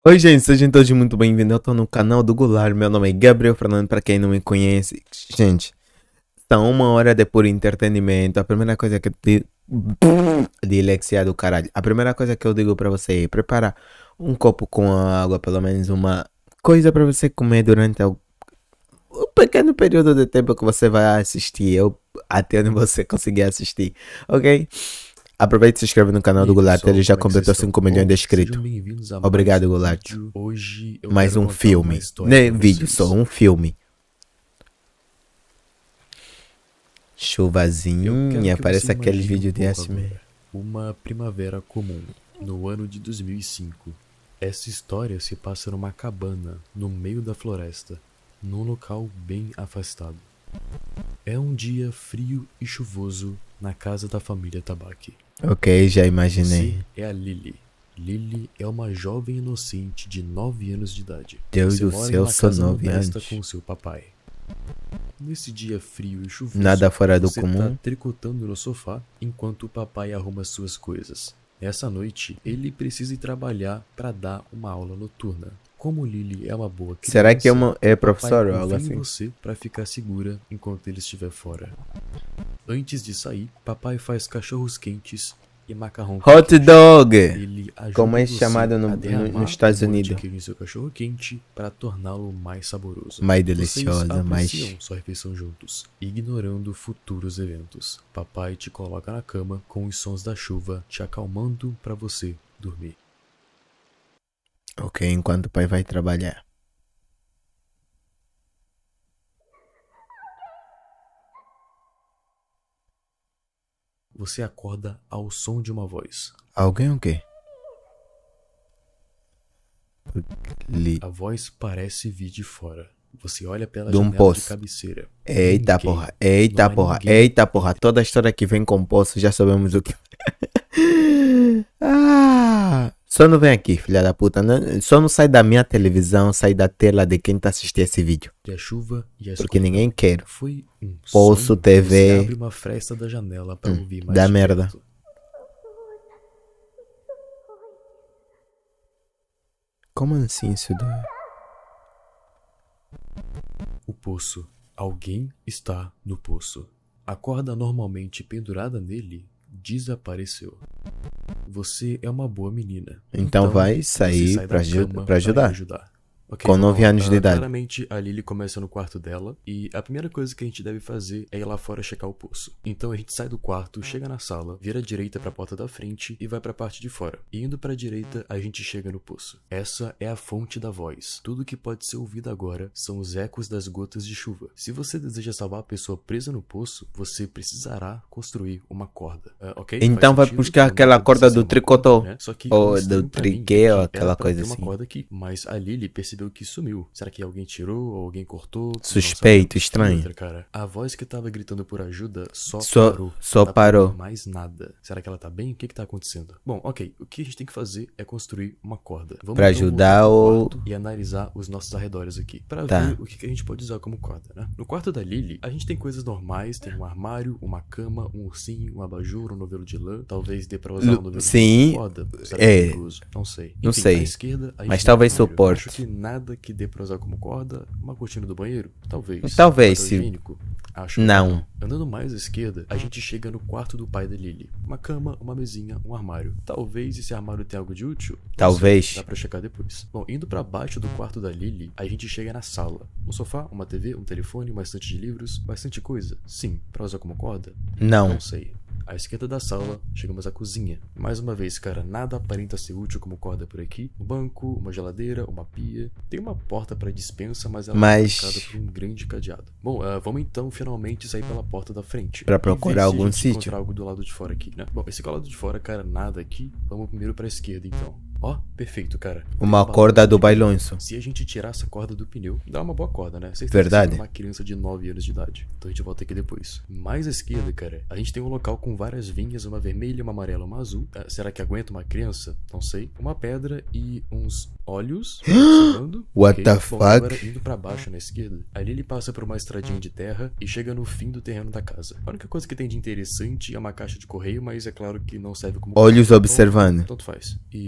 Oi, gente, sejam todos muito bem-vindos. Eu tô no canal do Goulart. Meu nome é Gabriel Fernando, pra quem não me conhece. Gente, está uma hora de puro entretenimento. A primeira coisa que eu te... Dilexia do caralho. A primeira coisa que eu digo pra você é preparar um copo com água, pelo menos uma coisa pra você comer durante o pequeno período de tempo que você vai assistir, ou até onde você conseguir assistir, ok? Aproveite e se inscreve no canal E do aí, Goulart, pessoal, ele já como é que vocês completou estão? 5 milhões de Bom, inscritos. sejam bem-vindos a mais Obrigado, um Goulart. vídeo. Hoje eu Mais quero um contar uma filme. história Não é pra vídeo, só vocês. um filme. Eu quero Chuvazinha, que você parece aqueles imagine um vídeos de pouco ASMR. agora. Uma primavera comum, no ano de 2005. Essa história se passa numa cabana, no meio da floresta, num local bem afastado. É um dia frio e chuvoso na casa da família Tabaki. Ok, já imaginei. Você é a Lily. Lily é uma jovem inocente de 9 anos de idade. Deus Você do mora céu, numa sou casa 9 modesta anos. com seu papai. Nesse dia frio e chuvoso, Nada fora do você comum. tá tricotando no sofá enquanto o papai arruma suas coisas. Essa noite, ele precisa ir trabalhar para dar uma aula noturna. Como Lily é uma boa criança, Será que é o papai professor ou algo confia em assim? você para ficar segura enquanto ele estiver fora. Antes de sair, papai faz cachorros quentes e macarrão com Hot queijo. dog! Ele ajuda Como é você chamado a derramar nos Estados o molho Unidos. de queijo em seu cachorro quente para torná-lo mais saboroso. Mais Vocês deliciosa, apreciam mais... sua refeição juntos, ignorando futuros eventos. Papai te coloca na cama com os sons da chuva te acalmando para você dormir. Ok, enquanto o pai vai trabalhar. Você acorda ao som de uma voz. Alguém o quê? A voz parece vir de fora. Você olha pela De um janela de poço. cabeceira. Eita Ninguém. porra, eita Não há porra, ninguém eita lá porra. dentro. Toda a história que vem com poço já sabemos o que. Ah, só não vem aqui, filha da puta. Só não sai da minha televisão, sai da tela de quem tá assistindo esse vídeo. E a chuva e a Porque escuridão. ninguém quer. Foi um Poço, sonho. TV. Você abre uma fresta da janela para ouvir mais dá de merda. perto. Como assim isso dói? O poço. Alguém está no poço. A corda normalmente pendurada nele desapareceu. Você é uma boa menina. Então vai você sair sai pra da cama pra ajudar. ajudar. Ok, Com vamos 9 lá. anos de idade. Claramente a Lily começa no quarto dela e a primeira coisa que a gente deve fazer é ir lá fora checar o poço. Então a gente sai do quarto, chega na sala, vira à direita para a porta da frente e vai para a parte de fora. E indo para a direita, a gente chega no poço. Essa é a fonte da voz. Tudo que pode ser ouvido agora são os ecos das gotas de chuva. Se você deseja salvar a pessoa presa no poço, você precisará construir uma corda. Ok? Então Faz vai sentido? buscar Não dá aquela pra corda dizer do uma tricotô. corda, né? Só que Ou o do estranho pra mim triquê, é ou que aquela era pra coisa ter uma assim. corda aqui, mas a Lily percebeu que sumiu. Será que alguém tirou ou alguém cortou? Não Suspeito, sabemos. E estranho. outra, cara, a voz que tava gritando por ajuda só parou. Só Não dá pra parou. ouvir mais nada. Será que ela tá bem? O que que tá acontecendo? Bom, ok. O que a gente tem que fazer é construir uma corda. Vamos Pra então ajudar voltar pro ou... quarto e analisar os nossos arredores aqui. Pra Tá. ver o que que a gente pode usar como corda, né? No quarto da Lily, a gente tem coisas normais. Tem um armário, uma cama, um ursinho, um abajur, um novelo de lã. Talvez dê pra usar um novelo Sim, de lã como corda. Será é. perigoso? Não sei. Não Enfim, sei. à esquerda, a gente Mas tem um talvez armário. suporte. Acho que nada que dê pra usar como corda. Uma cortina do banheiro? Talvez. Talvez, Papel se- higiênico? Acho que Não. Andando mais à esquerda, a gente chega no quarto do pai da Lily. Uma cama, uma mesinha, um armário. Talvez esse armário tenha algo de útil? Não Talvez. sei, dá pra checar depois. Bom, indo pra baixo do quarto da Lily, a gente chega na sala. Um sofá, uma TV, um telefone, uma estante de livros, bastante coisa. Sim, pra usar como corda? Não. Não sei. À esquerda da sala, chegamos à cozinha. Mais uma vez, cara, nada aparenta ser útil como corda por aqui. Um banco, uma geladeira, uma pia. Tem uma porta para dispensa, mas ela Mas- é trancada por um grande cadeado. Bom, vamos então finalmente sair pela porta da frente. Pra E ver procurar se algum a gente sítio. encontrar algo do lado de fora aqui, né? Bom, esse lado de fora, cara, nada aqui. Vamos primeiro pra esquerda, então. Ó, perfeito, cara. Tem Uma balanço corda do de pneu. bailonço. Se a gente tirar essa corda do pneu, dá uma boa corda, né? Vocês Verdade. uma criança de 9 anos de idade. Então a gente volta aqui depois. Mais à esquerda, cara, a gente tem um local com várias vinhas, uma vermelha, uma amarela, uma azul. Será que aguenta uma criança? Não sei. Uma pedra e uns olhos. Observando. What the Bom, fuck? agora indo pra baixo na esquerda, ali ele passa por uma estradinha de terra e chega no fim do terreno da casa. A única coisa que tem de interessante é uma caixa de correio, mas é claro que não serve como Olhos corda. observando. Tanto faz. E finalmente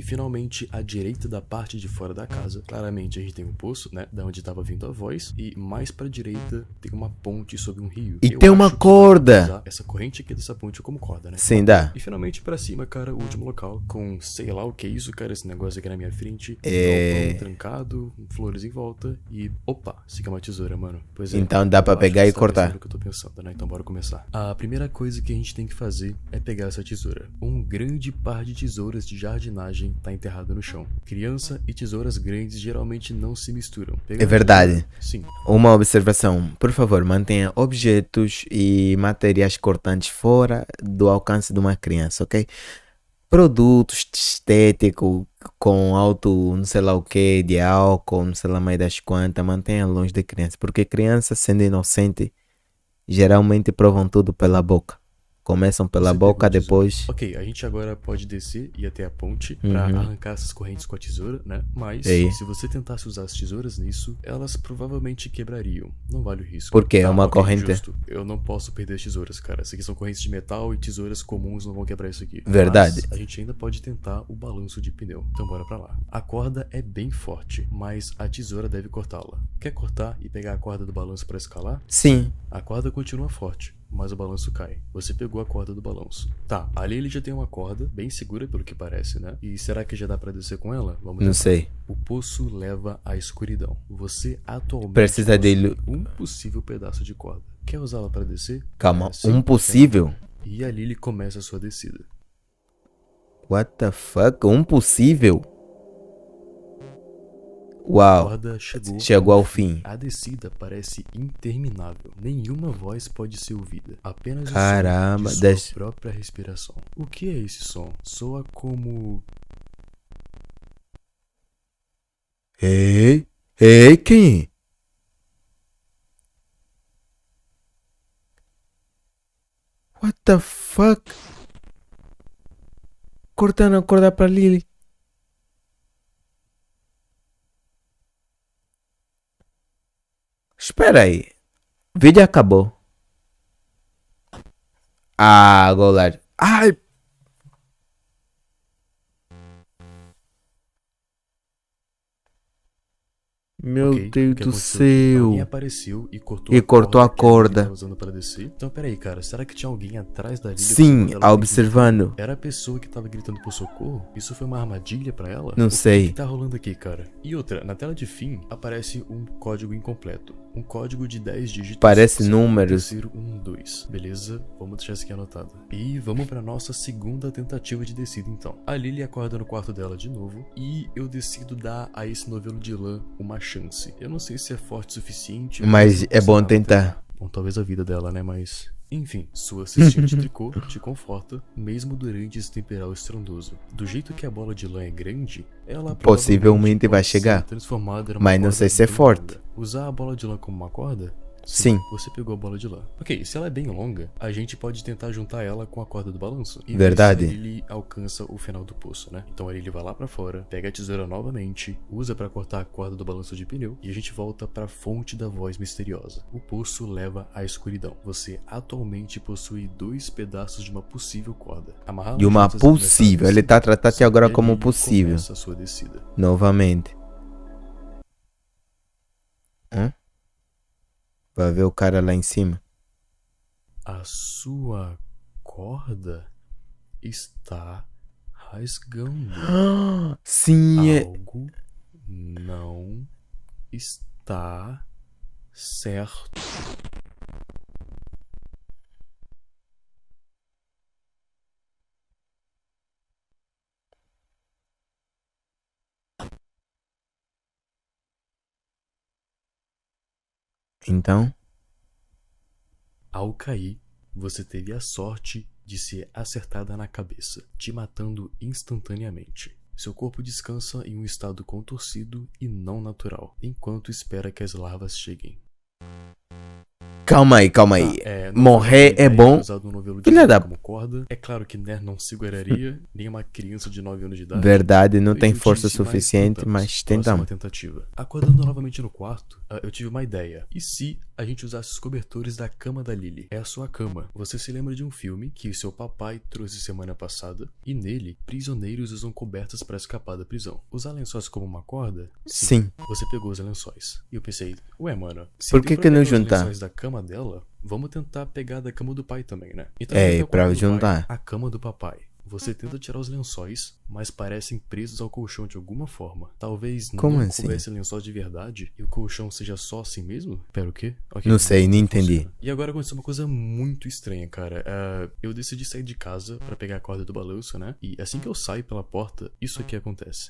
justamente à direita da parte de fora da casa. Claramente a gente tem um poço, né, da onde estava vindo a voz, e mais pra direita tem uma ponte sobre um rio. E Eu tem uma acho que corda. dá pra usar essa corrente aqui dessa ponte como corda, né? Sim, dá. E finalmente pra cima, cara, o último local, com sei lá o que é isso, cara, esse negócio aqui na minha frente, galpão trancado, flores em volta e opa, isso aqui é uma tesoura, mano. Pois é. Então dá pra eu acho pegar que e você tá cortar. percebendo o que eu tô pensando, né? Então bora começar. A primeira coisa que a gente tem que fazer é pegar essa tesoura. Um grande par de tesouras de jardinagem tá enterrado no chão. Criança e tesouras grandes geralmente não se misturam. Pegar É verdade. tesoura, sim. Uma observação, por favor, mantenha objetos e materiais cortantes fora do alcance de uma criança, ok? Produtos estéticos com alto, não sei lá o que, de álcool, não sei lá mais das quantas, mantenha longe de criança, porque criança sendo inocente, geralmente provam tudo pela boca. Começam pela Você boca, pegou a tesoura. depois... Ok, a gente agora pode descer e ir até a ponte pra arrancar essas correntes com a tesoura, né? Mas Ei. se você tentasse usar as tesouras nisso, elas provavelmente quebrariam. Não vale o risco. Porque é uma ok, corrente... Justo. Eu não posso perder as tesouras, cara. Essas aqui são correntes de metal e tesouras comuns não vão quebrar isso aqui. Verdade. Mas a gente ainda pode tentar o balanço de pneu. Então bora pra lá. A corda é bem forte, mas a tesoura deve cortá-la. Quer cortar e pegar a corda do balanço pra escalar? Sim, A corda continua forte, mas o balanço cai. Você pegou a corda do balanço. Tá, ali ele já tem uma corda, bem segura pelo que parece, né? E será que já dá pra descer com ela? Vamos não tentar. sei. O poço leva à escuridão. Você atualmente Precisa possui dele... um possível pedaço de corda. Quer usá-la pra descer? Calma, Sim, um possível? E ali ele começa a sua descida. What the fuck? Um possível? A Uau, corda chegou ao fim. A descida parece interminável. Nenhuma voz pode ser ouvida. Apenas Caramba, o som de deixa- sua própria respiração. O que é esse som? Soa como... Ei, ei, quem? What the fuck? Cortando a corda pra Lily. Espera aí. O vídeo acabou. Ah, Goulart. Ai! Meu Ok, o Deus que do aconteceu aqui? Alguém céu. apareceu e cortou E cortou a que corda. tava usando para descer. Então, peraí, cara. Será que tinha alguém atrás da Lily? Sim, observando ela o tempo observando. inteiro? Era a pessoa que tava gritando por socorro? Isso foi uma armadilha pra ela? Não O sei. que tá rolando aqui, cara? E outra, na tela de fim aparece um código incompleto. Um código de 10 dígitos. Parece segundo o números. terceiro 2. Beleza? Vamos deixar isso aqui anotado. E vamos pra nossa segunda tentativa de descida, então. A Lily acorda no quarto dela de novo. E eu decido dar a esse novelo de lã uma chance. Eu não sei se é forte o suficiente. Mas eu é bom precisava tentar. Bom, talvez a vida dela, né? Mas... Enfim, sua cestinha de tricô te conforta, mesmo durante esse temporal estrondoso. Do jeito que a bola de lã é grande, ela Possivelmente provavelmente vai pode ser chegar. transformada numa Mas não corda sei se é bem forte. longa. Usar a bola de lã como uma corda? Sim. Você pegou a bola de lã. Ok, se ela é bem longa, a gente pode tentar juntar ela com a corda do balanço. E Verdade. ver se ele alcança o final do poço, né? Então ele vai lá pra fora, pega a tesoura novamente, usa pra cortar a corda do balanço de pneu e a gente volta pra fonte da voz misteriosa. O poço leva à escuridão. Você atualmente possui 2 pedaços de uma possível corda. Amarrá-la De uma juntas e começar a possível. Ele descer. tá tratando até agora E como ali possível. começa a sua descida. Novamente. Vai ver o cara lá em cima. A sua corda está rasgando. Sim, é. Algo não está certo. Então, Ao cair, você teve a sorte de ser acertada na cabeça, te matando instantaneamente. Seu corpo descansa em um estado contorcido e não natural, enquanto espera que as larvas cheguem. Calma aí, calma Tá, aí. não foi uma Morrer boa é ideia bom. usar um novelo de Filha anime da como corda. É claro que né, não seguraria nem uma criança de 9 anos de idade. verdade, não Foi tem força idiotice, mas suficiente, mas Próxima tentamos. tentativa. Acordando novamente no quarto, eu tive uma ideia. E se a gente usasse os cobertores da cama da Lily? É a sua cama. Você se lembra de um filme que o seu papai trouxe semana passada? E nele, prisioneiros usam cobertas para escapar da prisão. Usar lençóis como uma corda? Sim. Você pegou os lençóis. E eu pensei, ué, mano, se Por deu que pra que não pegar os juntar? lençóis da cama dela, vamos tentar pegar da cama do pai também, né? Então, É, eu pego a pra cama do pai, juntar. a cama do papai. Você tenta tirar os lençóis, mas parecem presos ao colchão de alguma forma. Talvez Como não assim? coubesse lençóis de verdade e o colchão seja só assim mesmo? Pera, o quê? Ok, Não sei, nem funciona. entendi. E agora aconteceu uma coisa muito estranha, cara. Eu decidi sair de casa pra pegar a corda do balanço, né? E assim que eu saio pela porta, isso aqui acontece.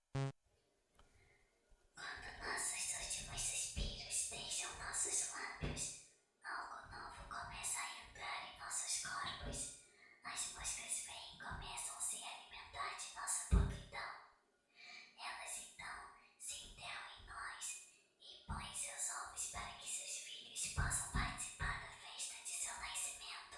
Nossos últimos suspiros deixam nossos lábios. Algo novo começa a entrar em nossos corpos. As moscas vêm e começam a se alimentar de nossa podridão. Elas então se enterram em nós e põem seus ovos para que seus filhos possam participar da festa de seu nascimento.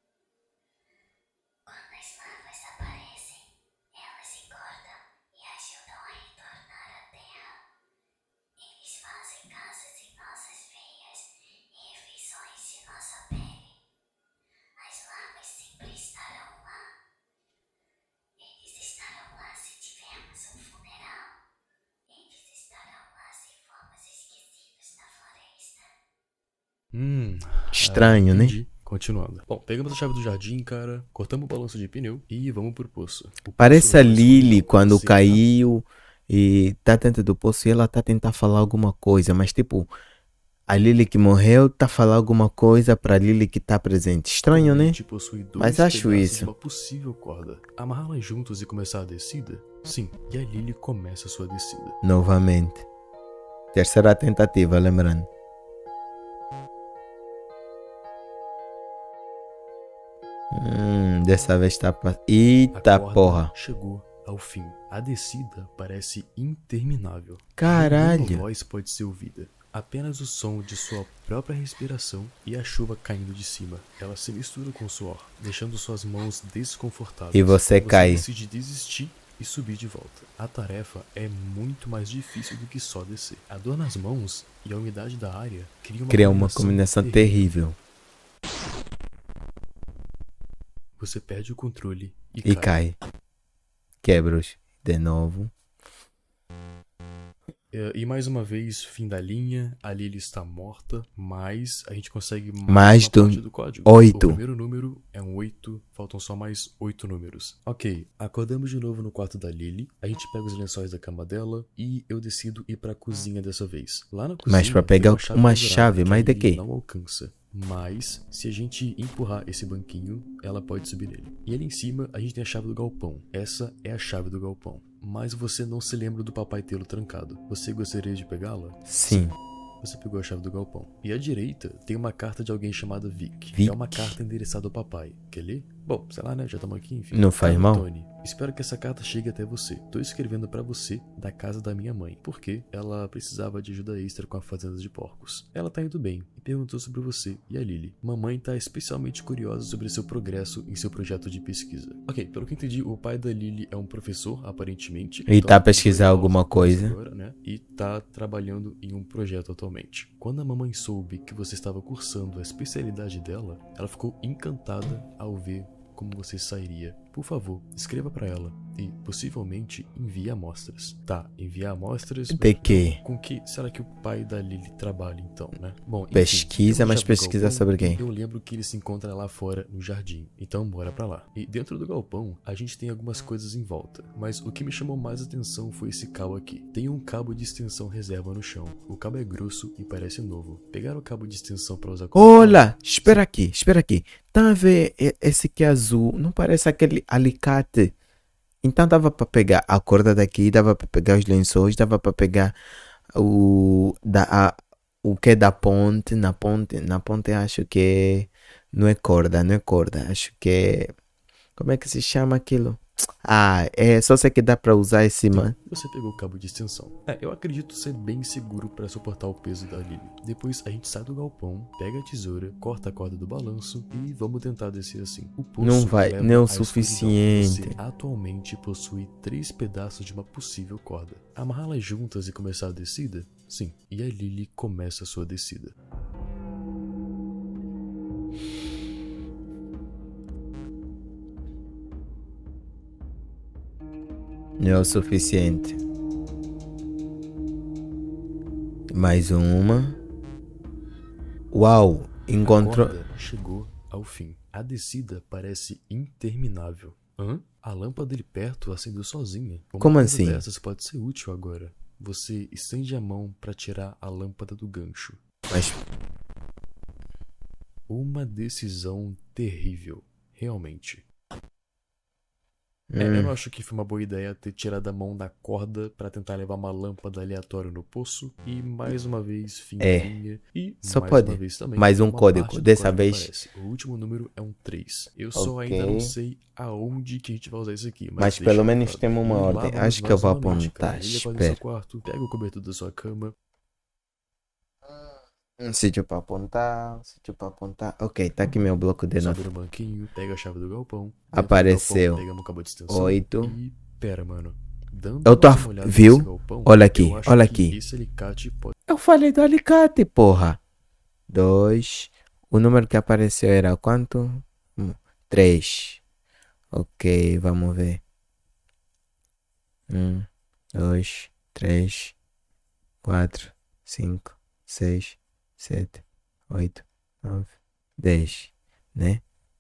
Quando as larvas aparecem, elas engordam e ajudam a retornar à terra. Eles fazem casas em nossas veias e refeições de nossa pele. As larvas sempre estarão lá. Eles estarão lá se tivermos um funeral. Eles estarão lá se formos esquecidos na floresta. Estranho, né? Entendi. Continuando. Bom, pegamos a chave do jardim, cara, cortamos o balanço de pneu e vamos pro poço. O Parece poço a é mais Lily escurinho, quando você, tá? caiu e tá dentro do poço e ela tá tentando falar alguma coisa, mas tipo, a Lily que morreu tá falando alguma coisa pra Lily que tá presente. Estranho, né? Corrente possui dois Mas acho pedaços isso. de uma possível corda. Amarrá-las juntos e começar a descida? Sim, e a Lily começa a sua descida. Novamente. Terceira tentativa, lembrando. Dessa vez tá pra... A Eita corda porra. chegou ao fim. A descida parece interminável. Caralho. Nenhuma voz pode ser ouvida. Apenas o som de sua própria respiração e a chuva caindo de cima. Ela se mistura com o suor, deixando suas mãos desconfortáveis. E você cai. decide desistir e subir de volta. A tarefa é muito mais difícil do que só descer. A dor nas mãos e a umidade da área Cria uma combinação terrível. Você perde o controle E cai. Quebra-os. De novo. E mais uma vez, fim da linha, a Lily está morta, mas a gente consegue Mais uma parte do do código. 8. O primeiro número é um 8, faltam só mais 8 números. Ok, acordamos de novo no quarto da Lily, a gente pega os lençóis da cama dela e eu decido ir pra cozinha dessa vez. Lá na cozinha Mas pra tem pegar uma pendurada chave, que mas a de Lily quê? não alcança. Mas, se a gente empurrar esse banquinho, ela pode subir nele. E ali em cima, a gente tem a chave do galpão. Essa é a chave do galpão. Mas você não se lembra do papai tê-lo trancado. Você gostaria de pegá-la? Sim. Você pegou a chave do galpão. E à direita tem uma carta de alguém chamada Vic. Vic? É uma carta endereçada ao papai. Quer ler? Bom, sei lá, né? Já estamos aqui, enfim. Não faz Caro mal? Tony, espero que essa carta chegue até você. Tô escrevendo pra você da casa da minha mãe, porque ela precisava de ajuda extra com a fazenda de porcos. Ela tá indo bem e perguntou sobre você e a Lily. Mamãe tá especialmente curiosa sobre seu progresso em seu projeto de pesquisa. Ok, pelo que entendi, o pai da Lily é um professor, aparentemente. E tá ele pesquisando foi alguma aos coisa. agora, né? E tá trabalhando em um projeto atualmente. Quando a mamãe soube que você estava cursando a especialidade dela, ela ficou encantada ao ver como você sairia. Por favor, escreva pra ela e, possivelmente, envie amostras. Tá, enviar amostras... De quê? Com que será que o pai da Lily trabalha, então, né? Bom, enfim, Pesquisa, temos mas já do pesquisa galpão sobre e quem? eu lembro que ele se encontra lá fora no jardim. Então, bora pra lá. E dentro do galpão, a gente tem algumas coisas em volta. Mas o que me chamou mais atenção foi esse cabo aqui. Tem um cabo de extensão reserva no chão. O cabo é grosso e parece novo. Pegaram o cabo de extensão pra usar como Olha, espera aqui, espera aqui. Tá a ver esse que é azul? Não parece aquele alicate? Então dava pra pegar a corda daqui, dava pra pegar os lençóis, dava pra pegar o que é da ponte. Na ponte acho que não é corda, acho que é... Como é que se chama aquilo? Ah, é só sei que dá pra usar esse, mano. Você pegou o cabo de extensão. Eu acredito ser bem seguro para suportar o peso da Lily. Depois a gente sai do galpão, pega a tesoura, corta a corda do balanço e vamos tentar descer assim. O poço Não vai, leva nem o à escuridão. suficiente. Você atualmente possui 3 pedaços de uma possível corda. Amarrá-las juntas e começar a descida? Sim. E a Lily começa a sua descida. Não é o suficiente. Mais uma. Uau, encontrou. A corda chegou ao fim. A descida parece interminável. A lâmpada ali perto acendeu sozinha. Uma Como coisa assim? dessas pode ser útil agora. Você estende a mão para tirar a lâmpada do gancho. Mas Uma decisão terrível, realmente. Eu não acho que foi uma boa ideia ter tirado a mão da corda pra tentar levar uma lâmpada aleatória no poço. E mais uma vez, fim de linha. E só mais pode. uma vez também. Mais um uma código. parte do Dessa código vez. aparece. O último número é um 3. Eu só Ok. ainda não sei aonde que a gente vai usar isso aqui. Mas deixa pelo menos anotado. temos uma E lá ordem. vamos Acho que eu nós vou novamente, apontar. cara. Ele acorda no Espera. seu quarto, pega o cobertor da sua cama. Um sítio pra apontar. Um sítio pra apontar. Ok, tá aqui meu bloco de Sobe novo. no banquinho, pega a chave do galpão. Dentro do Apareceu. galpão, pegamos o cabo de extensão 8. E pera, mano. Dando Eu tô mais uma olhada viu? nesse galpão, Olha aqui, eu acho olha que aqui. esse alicate pode... Eu falei do alicate, porra. 2. O número que apareceu era quanto? 3. Ok, vamos ver. 1, 2, 3, 4, 5, 6, 7, 8, 9, 10, né?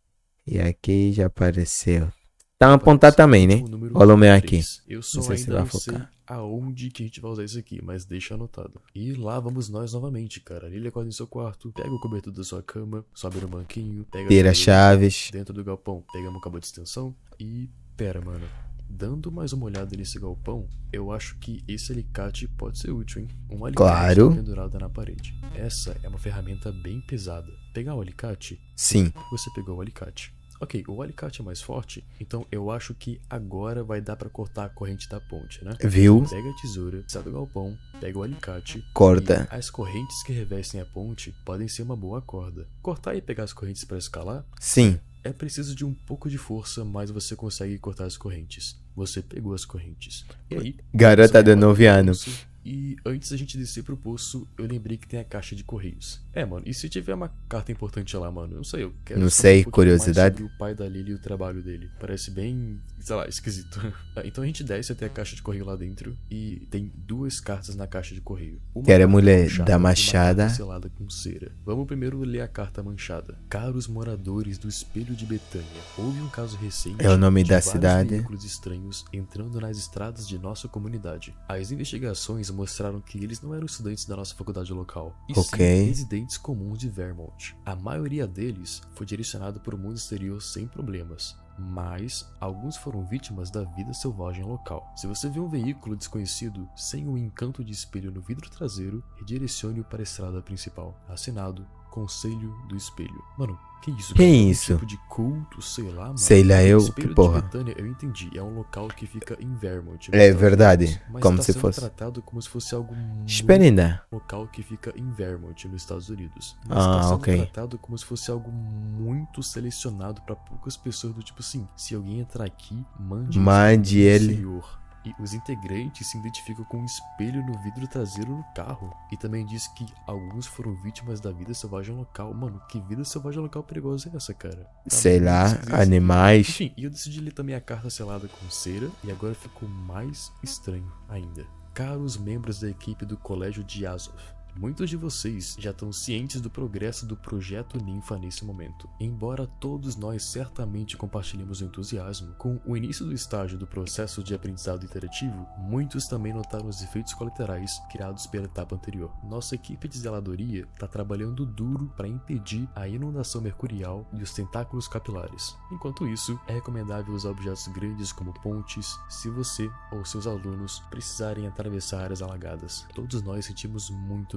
E aqui já apareceu. Tá a apontar também, né? último número Olha o meu 3. aqui. Eu só Não sei se ainda vai não sei focar. aonde que a gente vai usar isso aqui, mas deixa anotado. E lá vamos nós novamente, cara. Lily acorda em seu quarto, pega o cobertor da sua cama, sobe no banquinho, pega Tira a as chave do galpão. chaves. Dentro do galpão, pegamos o cabo de extensão e... Pera, mano. Dando mais uma olhada nesse galpão, eu acho que esse alicate pode ser útil, hein? Um alicate Claro. pendurado na parede. Essa é uma ferramenta bem pesada. Pegar o alicate? Sim. Você pegou o alicate. Ok, o alicate é mais forte, então eu acho que agora vai dar pra cortar a corrente da ponte, né? Viu? Pega a tesoura, sai do galpão, pega o alicate. Corta. E as correntes que revestem a ponte podem ser uma boa corda. Cortar e pegar as correntes pra escalar Sim. é preciso de um pouco de força, mas você consegue cortar as correntes. Você pegou as correntes. E aí, Garota você de vai 9 pro anos. poço. E antes da gente descer pro poço, eu lembrei que tem a caixa de correios. Mano, e se tiver uma carta importante lá, mano? Eu não sei, eu quero Não saber sei, um pouquinho mais curiosidade. sobre o pai da Lily e o trabalho dele. Parece bem, sei lá, esquisito. Então a gente desce até a caixa de correio lá dentro e tem 2 cartas na caixa de correio. Uma Que era a carta mulher manchada da e uma machada. carta selada com cera. Vamos primeiro ler a carta manchada. Caros moradores do Espelho de Betânia, houve um caso recente É o nome de da vários cidade. veículos estranhos entrando nas estradas de nossa comunidade. As investigações mostraram que eles não eram estudantes da nossa faculdade local, e Ok. sim residentes comuns de Vermont. A maioria deles foi direcionado para o mundo exterior sem problemas, mas alguns foram vítimas da vida selvagem local. Se você vê um veículo desconhecido sem o encanto de espelho no vidro traseiro, redirecione-o para a estrada principal. Assinado Conselho do Espelho. Mano, que isso? Que cara? isso? Um tipo de culto, sei lá, mano. Sei lá eu, Espelho que porra. de Betânia, eu entendi. É um local que fica em Vermont. nos É Estados verdade, Unidos, mas como tá se sendo fosse. tratado como se fosse algo Espera ainda. local que fica em Vermont, nos Estados Unidos. Mas Ah, tá sendo ok. tratado como se fosse algo muito selecionado pra poucas pessoas, do tipo assim, se alguém entrar aqui, mande Mande um ele. senhor. E os integrantes se identificam com um espelho no vidro traseiro do carro. E também diz que alguns foram vítimas da vida selvagem local. Mano, que vida selvagem local perigosa é essa, cara? Tá Sei muito lá, esquisito. animais. Enfim, e eu decidi ler também a carta selada com cera, e agora ficou mais estranho ainda. Caros membros da equipe do Colégio de Azov, muitos de vocês já estão cientes do progresso do Projeto Ninfa nesse momento. Embora todos nós certamente compartilhemos o entusiasmo, com o início do estágio do processo de aprendizado interativo, muitos também notaram os efeitos colaterais criados pela etapa anterior. Nossa equipe de zeladoria está trabalhando duro para impedir a inundação mercurial e os tentáculos capilares. Enquanto isso, é recomendável usar objetos grandes como pontes se você ou seus alunos precisarem atravessar áreas alagadas. Todos nós sentimos muito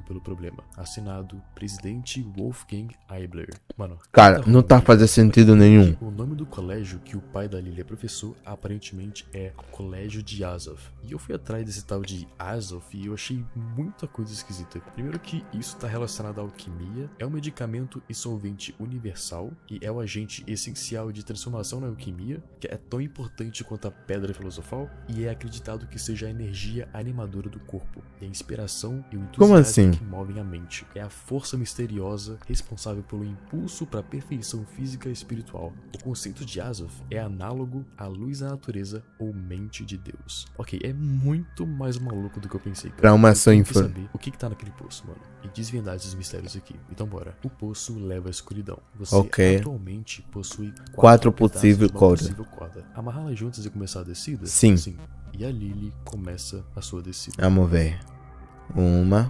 pelo problema. Assinado, Presidente Wolfgang Eibler. Mano, Cara, não tá fazendo sentido nenhum. o nome do colégio que o pai da Lily é professor, aparentemente é Colégio de Azov. E eu fui atrás desse tal de Azov e eu achei muita coisa esquisita. Primeiro que isso tá relacionado à alquimia, é um medicamento e solvente universal e é o agente essencial de transformação na alquimia, que é tão importante quanto a pedra filosofal, e é acreditado que seja a energia animadora do corpo, e a inspiração e o Como entusiasmo assim? que movem a mente. É a força misteriosa responsável pelo impulso para a perfeição física e espiritual. O conceito de Azov é análogo à luz da natureza ou mente de Deus. Ok, é muito mais maluco do que eu pensei. Cara. Pra uma Eu ação tenho que infor- saber o que tá naquele poço, mano, e desvendar esses mistérios aqui. Então bora. O poço leva à escuridão. Você Ok. atualmente possui Quatro pedaços possível de uma corda. possível corda. Amarrá-las juntas e começar a descida? Sim. E a Lily começa a sua descida. Vamos ver. 1,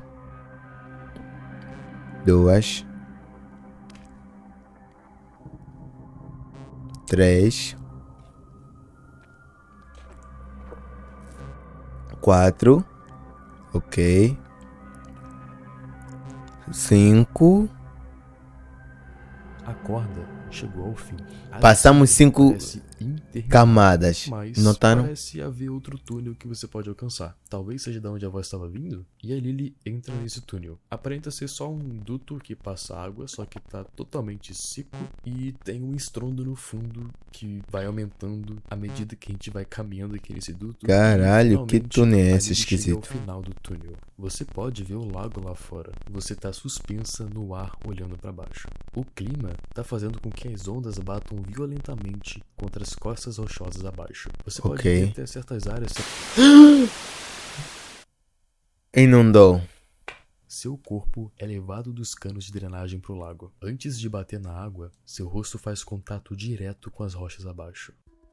2, 3, 4. Ok. 5. A corda chegou ao fim. A Passamos descida 5 parece interminável, camadas. mas Notaram? parece haver outro túnel que você pode alcançar. Talvez seja de onde a voz estava vindo? E a Lily entra nesse túnel. Aparenta ser só um duto que passa água, só que tá totalmente seco e tem um estrondo no fundo que vai aumentando à medida que a gente vai caminhando aqui nesse duto. Caralho, E, que finalmente, túnel é a esse Lily chega esquisito? ao final do túnel. Você pode ver o lago lá fora. Você tá suspensa no ar olhando para baixo. O clima tá fazendo com que as ondas batam violentamente contra as costas rochosas abaixo. Você pode Ok. ver até certas áreas. Inundou. Seu corpo é levado dos canos de drenagem para o lago. Antes de bater na água, seu rosto faz contato direto com as rochas abaixo.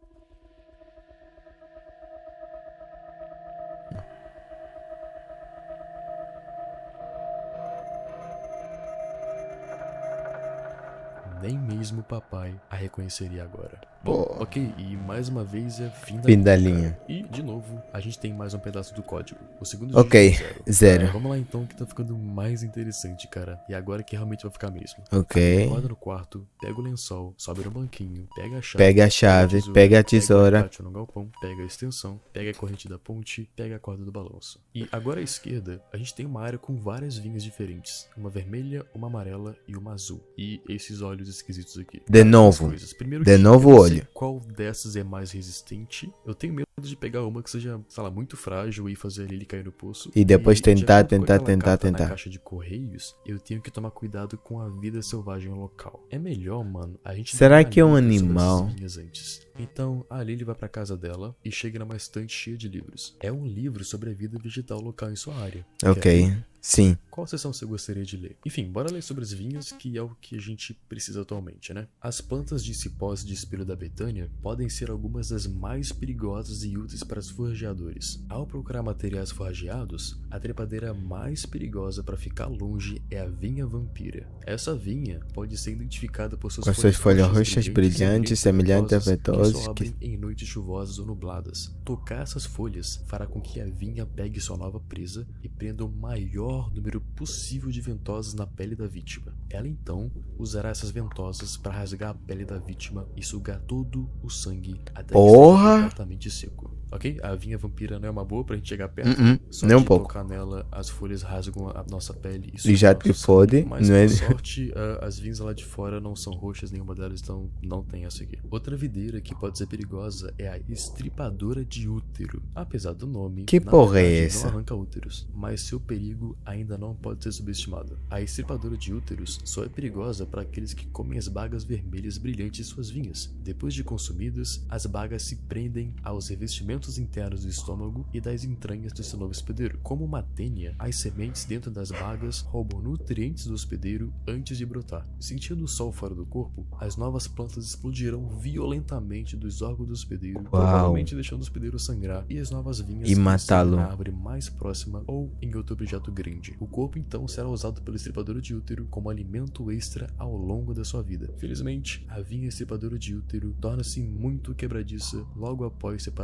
Nem mesmo o papai a reconheceria agora. Bom, Pô. ok, e mais uma vez é Fim da cara. linha. E, de novo, a gente tem mais um pedaço do código. O segundo Ok, dígito é 0. zero. Vamos lá então, que tá ficando mais interessante, cara. E agora que realmente vai ficar mesmo. Ok. Acorda no quarto, pega o lençol, sobe no banquinho, pega a chave, Pega a chave, pega a tesoura. pega o alicate no galpão, pega a extensão, pega a corrente da ponte, pega a corda do balanço. E agora à esquerda, a gente tem uma área com várias vinhas diferentes. Uma vermelha, uma amarela e uma azul. E esses olhos esquisitos aqui. De Duas novo. coisas. Primeiro De que novo eu o não sei olho. qual dessas é mais resistente. Eu tenho medo de pegar uma que seja, sei lá, muito frágil e fazer ele cair no poço. E depois de tentar, acordo com tentar, aquela tentar, carta na tentar. caixa de correios, eu tenho que tomar cuidado com a vida selvagem local. É melhor, mano, a gente Será dar uma que é um lida sobre animal? essas vinhas antes. Então, a Lily vai pra casa dela e chega numa estante cheia de livros. É um livro sobre a vida vegetal local em sua área. Quer Ok. ver? Sim. Qual seção você gostaria de ler? Enfim, bora ler sobre as vinhas, que é o que a gente precisa atualmente, né? As plantas de cipós de espelho da Betânia podem ser algumas das mais perigosas e úteis para os forjados. Ao procurar materiais forjados, a trepadeira mais perigosa para ficar longe é a vinha vampira. Essa vinha pode ser identificada por Com suas folhas roxas brilhantes, semelhantes a que vetoses só abrem em noites chuvosas ou nubladas. Tocar essas folhas fará com que a vinha pegue sua nova presa e prenda o maior número possível de ventosas na pele da vítima. Ela então usará essas ventosas para rasgar a pele da vítima e sugar todo o sangue até que Porra! esteja completamente seco. Ok? A vinha vampira não é uma boa pra gente chegar perto. Só nem um de pouco. tocar nela, as folhas rasgam a nossa pele E já sugam te nosso sangue. fode, Mas não é? por sorte, as vinhas lá de fora não são roxas, nenhuma delas, então não tem essa aqui. Outra videira que pode ser perigosa é a estripadora de útero. Apesar do nome, Que na porra é verdade, essa? não arranca úteros, mas seu perigo ainda não pode ser subestimado. A estripadora de úteros só é perigosa para aqueles que comem as bagas vermelhas brilhantes de suas vinhas. Depois de consumidas, as bagas se prendem aos revestimentos internos do estômago e das entranhas do seu novo hospedeiro. Como uma tênia, as sementes dentro das bagas roubam nutrientes do hospedeiro antes de brotar. Sentindo o sol fora do corpo, as novas plantas explodirão violentamente dos órgãos do hospedeiro, provavelmente deixando o hospedeiro sangrar, e as novas vinhas E matá-lo. na árvore mais próxima ou em outro objeto grande. O corpo então será usado pelo estripador de útero como alimento extra ao longo da sua vida. Felizmente, a vinha estripadora de útero torna-se muito quebradiça logo após separá-la de sua raiz.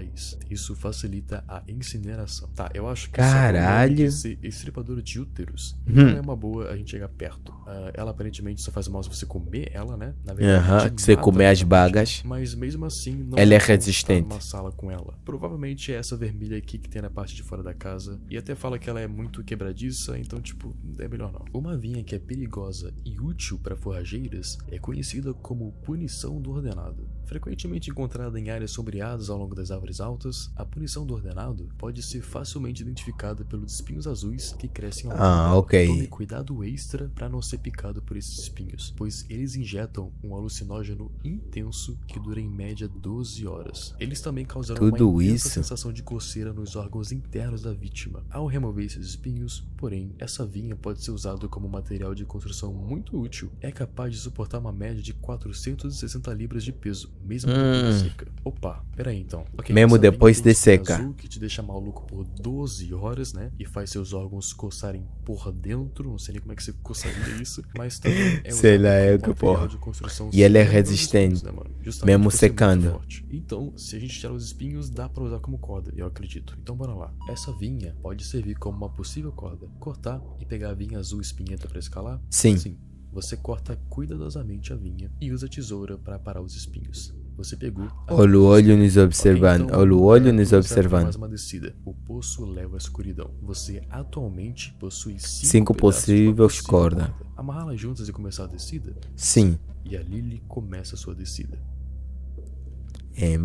raiz. Isso facilita a incineração. Tá, eu acho que Caralho. ser estripadora de úteros não é uma boa a gente chegar perto. Ela aparentemente só faz mal se você comer ela, né? Na Aham, te se você mata comer as realmente, bagas. mas mesmo assim não Ela é bom resistente. estar numa sala com ela. Provavelmente é essa vermelha aqui que tem na parte de fora da casa. E até fala que ela é muito quebradiça, então tipo, é melhor não. Uma vinha que é perigosa e útil para forrageiras é conhecida como punição do ordenado. Frequentemente encontrada em áreas sombreadas ao longo das árvores altas, a punição do ordenado pode ser facilmente identificada pelos espinhos azuis que crescem ao longo dela. ok. Tome cuidado extra para não ser picado por esses espinhos, pois eles injetam um alucinógeno intenso que dura em média 12 horas. Eles também causarão Tudo uma intensa isso? sensação de coceira nos órgãos internos da vítima. Ao remover esses espinhos, porém, essa vinha pode ser usada como material de construção muito útil. É capaz de suportar uma média de 460 libras de peso, mesmo depois de seca. Opa, peraí então. Ok, Mesmo essa vinha depois tem de espinho seca. azul que te deixa maluco por 12 horas, né? E faz seus órgãos coçarem por dentro. Não sei nem como é que você coçaria isso, mas também é Sei usado lá, como é que material porra. de construção E ele é superior aos resistente, espinhos, né, mano? Justamente mesmo por ser muito secando. forte. Então, se a gente tirar os espinhos, dá pra usar como corda, eu acredito. Então bora lá. Essa vinha pode servir como uma possível corda. Cortar e pegar a vinha azul espinhenta pra escalar? Sim. Sim. Você corta cuidadosamente a vinha e usa a tesoura para parar os espinhos. Você pegou. Olha o olho nos observando. então, Olha o olho nos vamos começar com observando. mais uma descida. O poço leva à escuridão. Você atualmente possui 5 pedaços de uma possíveis possível cordas. Amarrá-las juntas e começar a descida? Sim. E a Lily começa a sua descida. Em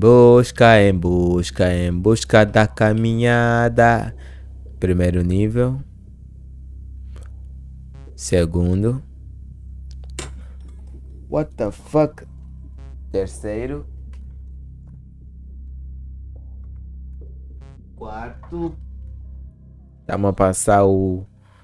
busca da caminhada. Primeiro nível. Segundo. What the fuck? Terceiro. Quarto. Vamos a passar o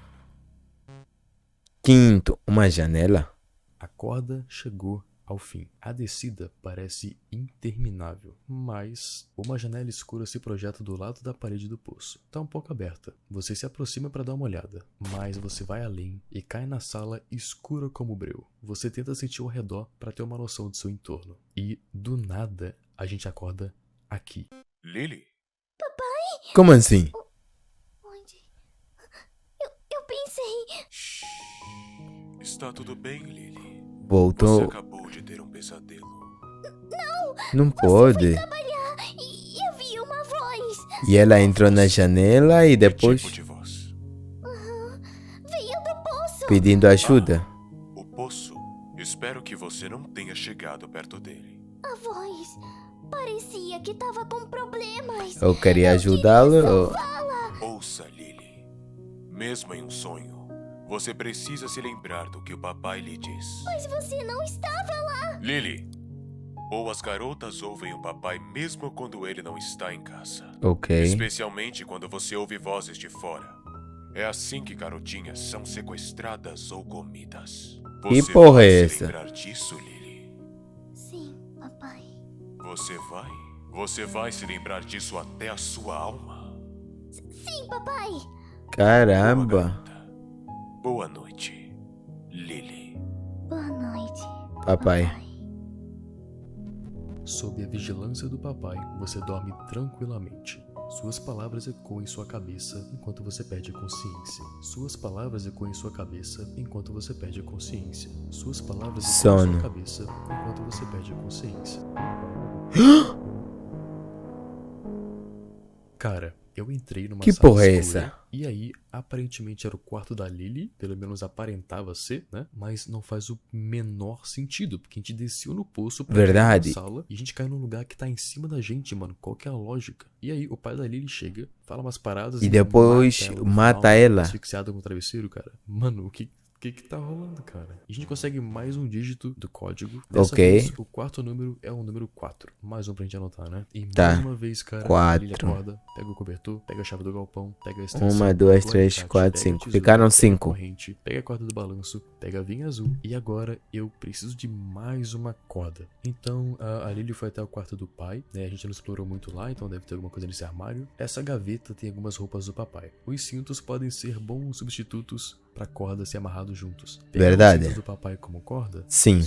quinto. Uma janela. A corda chegou ao fim. A descida parece interminável, mas uma janela escura se projeta do lado da parede do poço. Está um pouco aberta. Você se aproxima para dar uma olhada, mas você vai além e cai na sala escura como breu. Você tenta sentir ao redor para ter uma noção do seu entorno. E, do nada, a gente acorda aqui. Lily? Como assim? Onde? Eu pensei. Está tudo bem, Lily? Você Voltou. acabou de ter um pesadelo. Não pode. Trabalhar e eu vi uma voz. E ela entrou na janela e Que depois tipo de voz? Veio do poço. pedindo ajuda. O poço. Espero que você não tenha chegado perto dele. A voz parecia que tava com problemas. Eu queria ajudá-lo. Ouça, Lily. Mesmo em um sonho, você precisa se lembrar do que o papai lhe diz. Mas você não estava lá. Lily, boas garotas ouvem o papai mesmo quando ele não está em casa. Ok. Especialmente quando você ouve vozes de fora. É assim que garotinhas são sequestradas ou comidas. Que Você porra vai é se essa? lembrar disso, Lily? Sim, papai. Você vai? Você vai se lembrar disso até a sua alma? Sim, papai. Boa Caramba. garota. Boa noite, Lily. Boa noite, Papai. Sob a vigilância do papai, você dorme tranquilamente. Suas palavras ecoam em sua cabeça enquanto você perde a consciência. Suas palavras ecoam em sua cabeça enquanto você perde a consciência. Suas palavras ecoam em Sono. sua cabeça enquanto você perde a consciência. Cara, eu entrei numa Que sala porra é escura, essa? e aí, aparentemente era o quarto da Lily, pelo menos aparentava ser, né? Mas não faz o menor sentido, porque a gente desceu no poço pra Verdade. cair na sala e a gente caiu num lugar que tá em cima da gente, mano. Qual que é a lógica? E aí, o pai da Lily chega, fala umas paradas E depois no mata final, ela. asfixiada com o travesseiro, cara. Mano, o que tá rolando, cara? E a gente consegue mais um dígito do código. Dessa Ok. vez, o quarto número é o número 4. Mais um pra gente anotar, né? E Tá. mais uma vez, cara, Quatro. ele acorda, pega o cobertor, pega a chave do galpão, pega a extensão, 1, 2, pega o 3, alicate, 4, pega a 5. tesoura, Ficaram pega a 5. corrente, pega a corda do balanço, pega a vinha azul. E agora eu preciso de mais uma corda. Então a Lily foi até o quarto do pai, né? A gente não explorou muito lá, então deve ter alguma coisa nesse armário. Essa gaveta tem algumas roupas do papai. Os cintos podem ser bons substitutos pra corda ser amarrado juntos. Pegar os Verdade. cintos do papai como corda? Sim. Sim.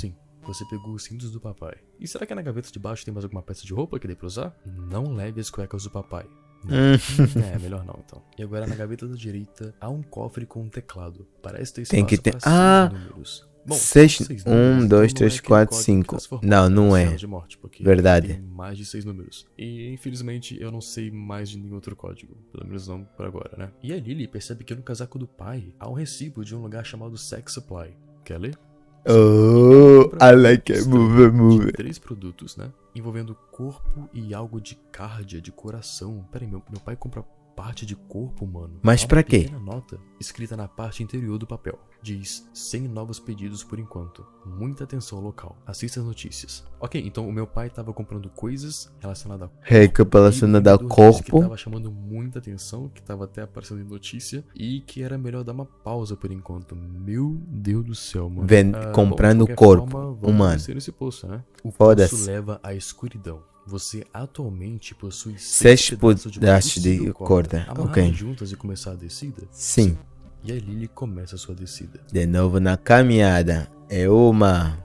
você pegou os cintos do papai. E será que na gaveta de baixo tem mais alguma peça de roupa que dê pra usar? Não leve as cuecas do papai. Melhor não, então. E agora na gaveta da direita há um cofre com um teclado. Parece ter espaço Tem que ter. para 6 números. Bom, 6, são 6 1, números, 2, então não é 3, aquele 4, código que 5. transformou Não, não na é. cena de morte, porque Verdade. tem mais de 6 números. E infelizmente eu não sei mais de nenhum outro código. Pelo menos não por agora, né? E a Lily percebe que no casaco do pai há um recibo de um lugar chamado Sex Supply. Quer ler? Oh, I like it. Move. De 3 produtos, né? Envolvendo corpo e algo de cárdia, de coração. Pera aí, meu pai compra parte de corpo, mano. Mas Há pra uma quê? pequena nota escrita na parte interior do papel. Diz 100 novos pedidos por enquanto. Muita atenção local. Assista as notícias. Ok, então o meu pai tava comprando coisas relacionadas a Relacionada ao que tava corpo. chamando muita atenção, que tava até aparecendo em notícia, e que era melhor dar uma pausa por enquanto. Meu Deus do céu, mano. Comprando Bom, de qualquer corpo forma, vamos humano. descer nesse poço, né? O Foda-se. poço leva à escuridão. Você atualmente possui 6 pedaços pedaços de possível corda. amarrados Ok. juntas e começar a descida? Sim. E a Lily começa a sua descida. De novo na caminhada. É uma.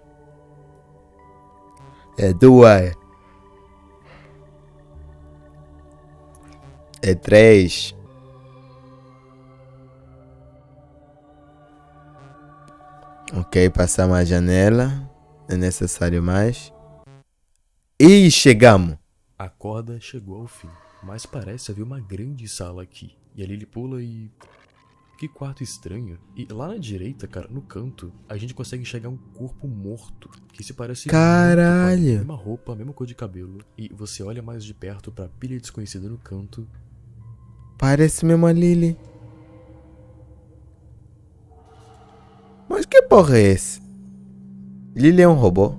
É duas. É 3. Ok, passamos a janela. É necessário mais. E chegamos. A corda chegou ao fim, mas parece haver uma grande sala aqui. E a Lily pula e... Que quarto estranho. E lá na direita, cara, no canto, a gente consegue enxergar um corpo morto. Que se parece Caralho. muito com a mesma roupa, a mesma cor de cabelo. E você olha mais de perto pra pilha desconhecida no canto. Parece mesmo a Lily. Mas que porra é esse? Lily é um robô?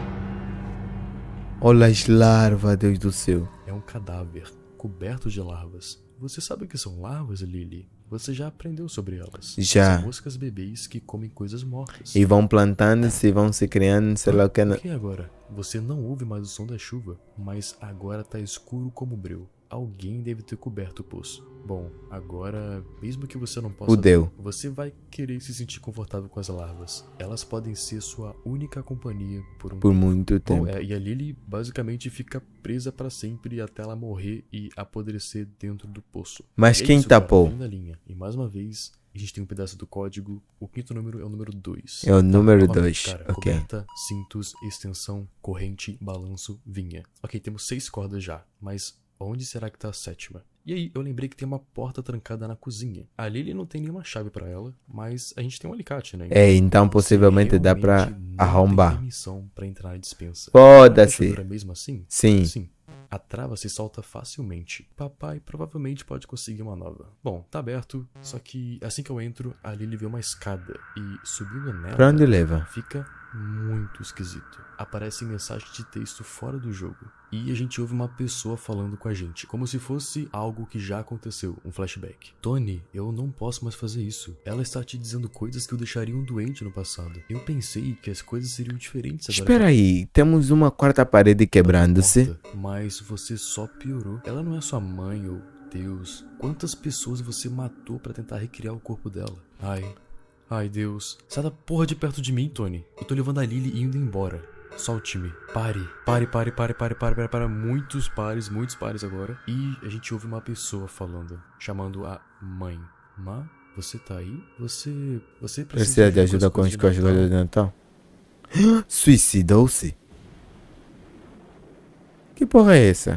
Olha as larvas, Deus do céu. É um cadáver, coberto de larvas. Você sabe o que são larvas, Lily? Você já aprendeu sobre elas. Já. São moscas bebês que comem coisas mortas. E vão plantando-se, vão se criando, sei lá o que. O que agora? Você não ouve mais o som da chuva, mas agora tá escuro como breu. Alguém deve ter coberto o poço. Bom, agora, mesmo que você não possa Fudeu. ver, você vai querer se sentir confortável com as larvas. Elas podem ser sua única companhia por um Por muito Bom, tempo. e a Lily basicamente fica presa pra sempre até ela morrer e apodrecer dentro do poço. Mas E é quem isso, cara, tapou? fim da linha. E mais uma vez, a gente tem um pedaço do código. O quinto número é o número 2. É o número novamente, 2, cara, ok. Coberta, cintos, extensão, corrente, balanço, vinha. Ok, temos 6 cordas já, mas onde será que tá a 7ª? E aí, eu lembrei que tem uma porta trancada na cozinha. A Lily não tem nenhuma chave pra ela, mas a gente tem um alicate, né? É, então você possivelmente dá pra realmente não arrombar. tem permissão pra entrar na despensa. Foda-se. A fechadura mesmo assim? Sim. Sim. A trava se solta facilmente. Papai provavelmente pode conseguir uma nova. Bom, tá aberto, só que assim que eu entro, a Lily vê uma escada e subindo nela Pra onde leva? fica muito esquisito. Aparecem mensagens de texto fora do jogo. E a gente ouve uma pessoa falando com a gente, como se fosse algo que já aconteceu, um flashback. Tony, eu não posso mais fazer isso. Ela está te dizendo coisas que o deixariam doente no passado. Eu pensei que as coisas seriam diferentes agora. Espera aí, temos uma quarta parede quebrando-se. Morta, mas você só piorou. Ela não é sua mãe ou Deus. Quantas pessoas você matou pra tentar recriar o corpo dela? Ai Deus. Sai da porra de perto de mim, Tony. Eu tô levando a Lily e indo embora. Solte-me. Pare. Muitos pares agora. E a gente ouve uma pessoa falando, chamando a mãe. Má, você tá aí? Você Precisa de ajuda com as coisas de Natal? Suicidou-se? Que porra é essa?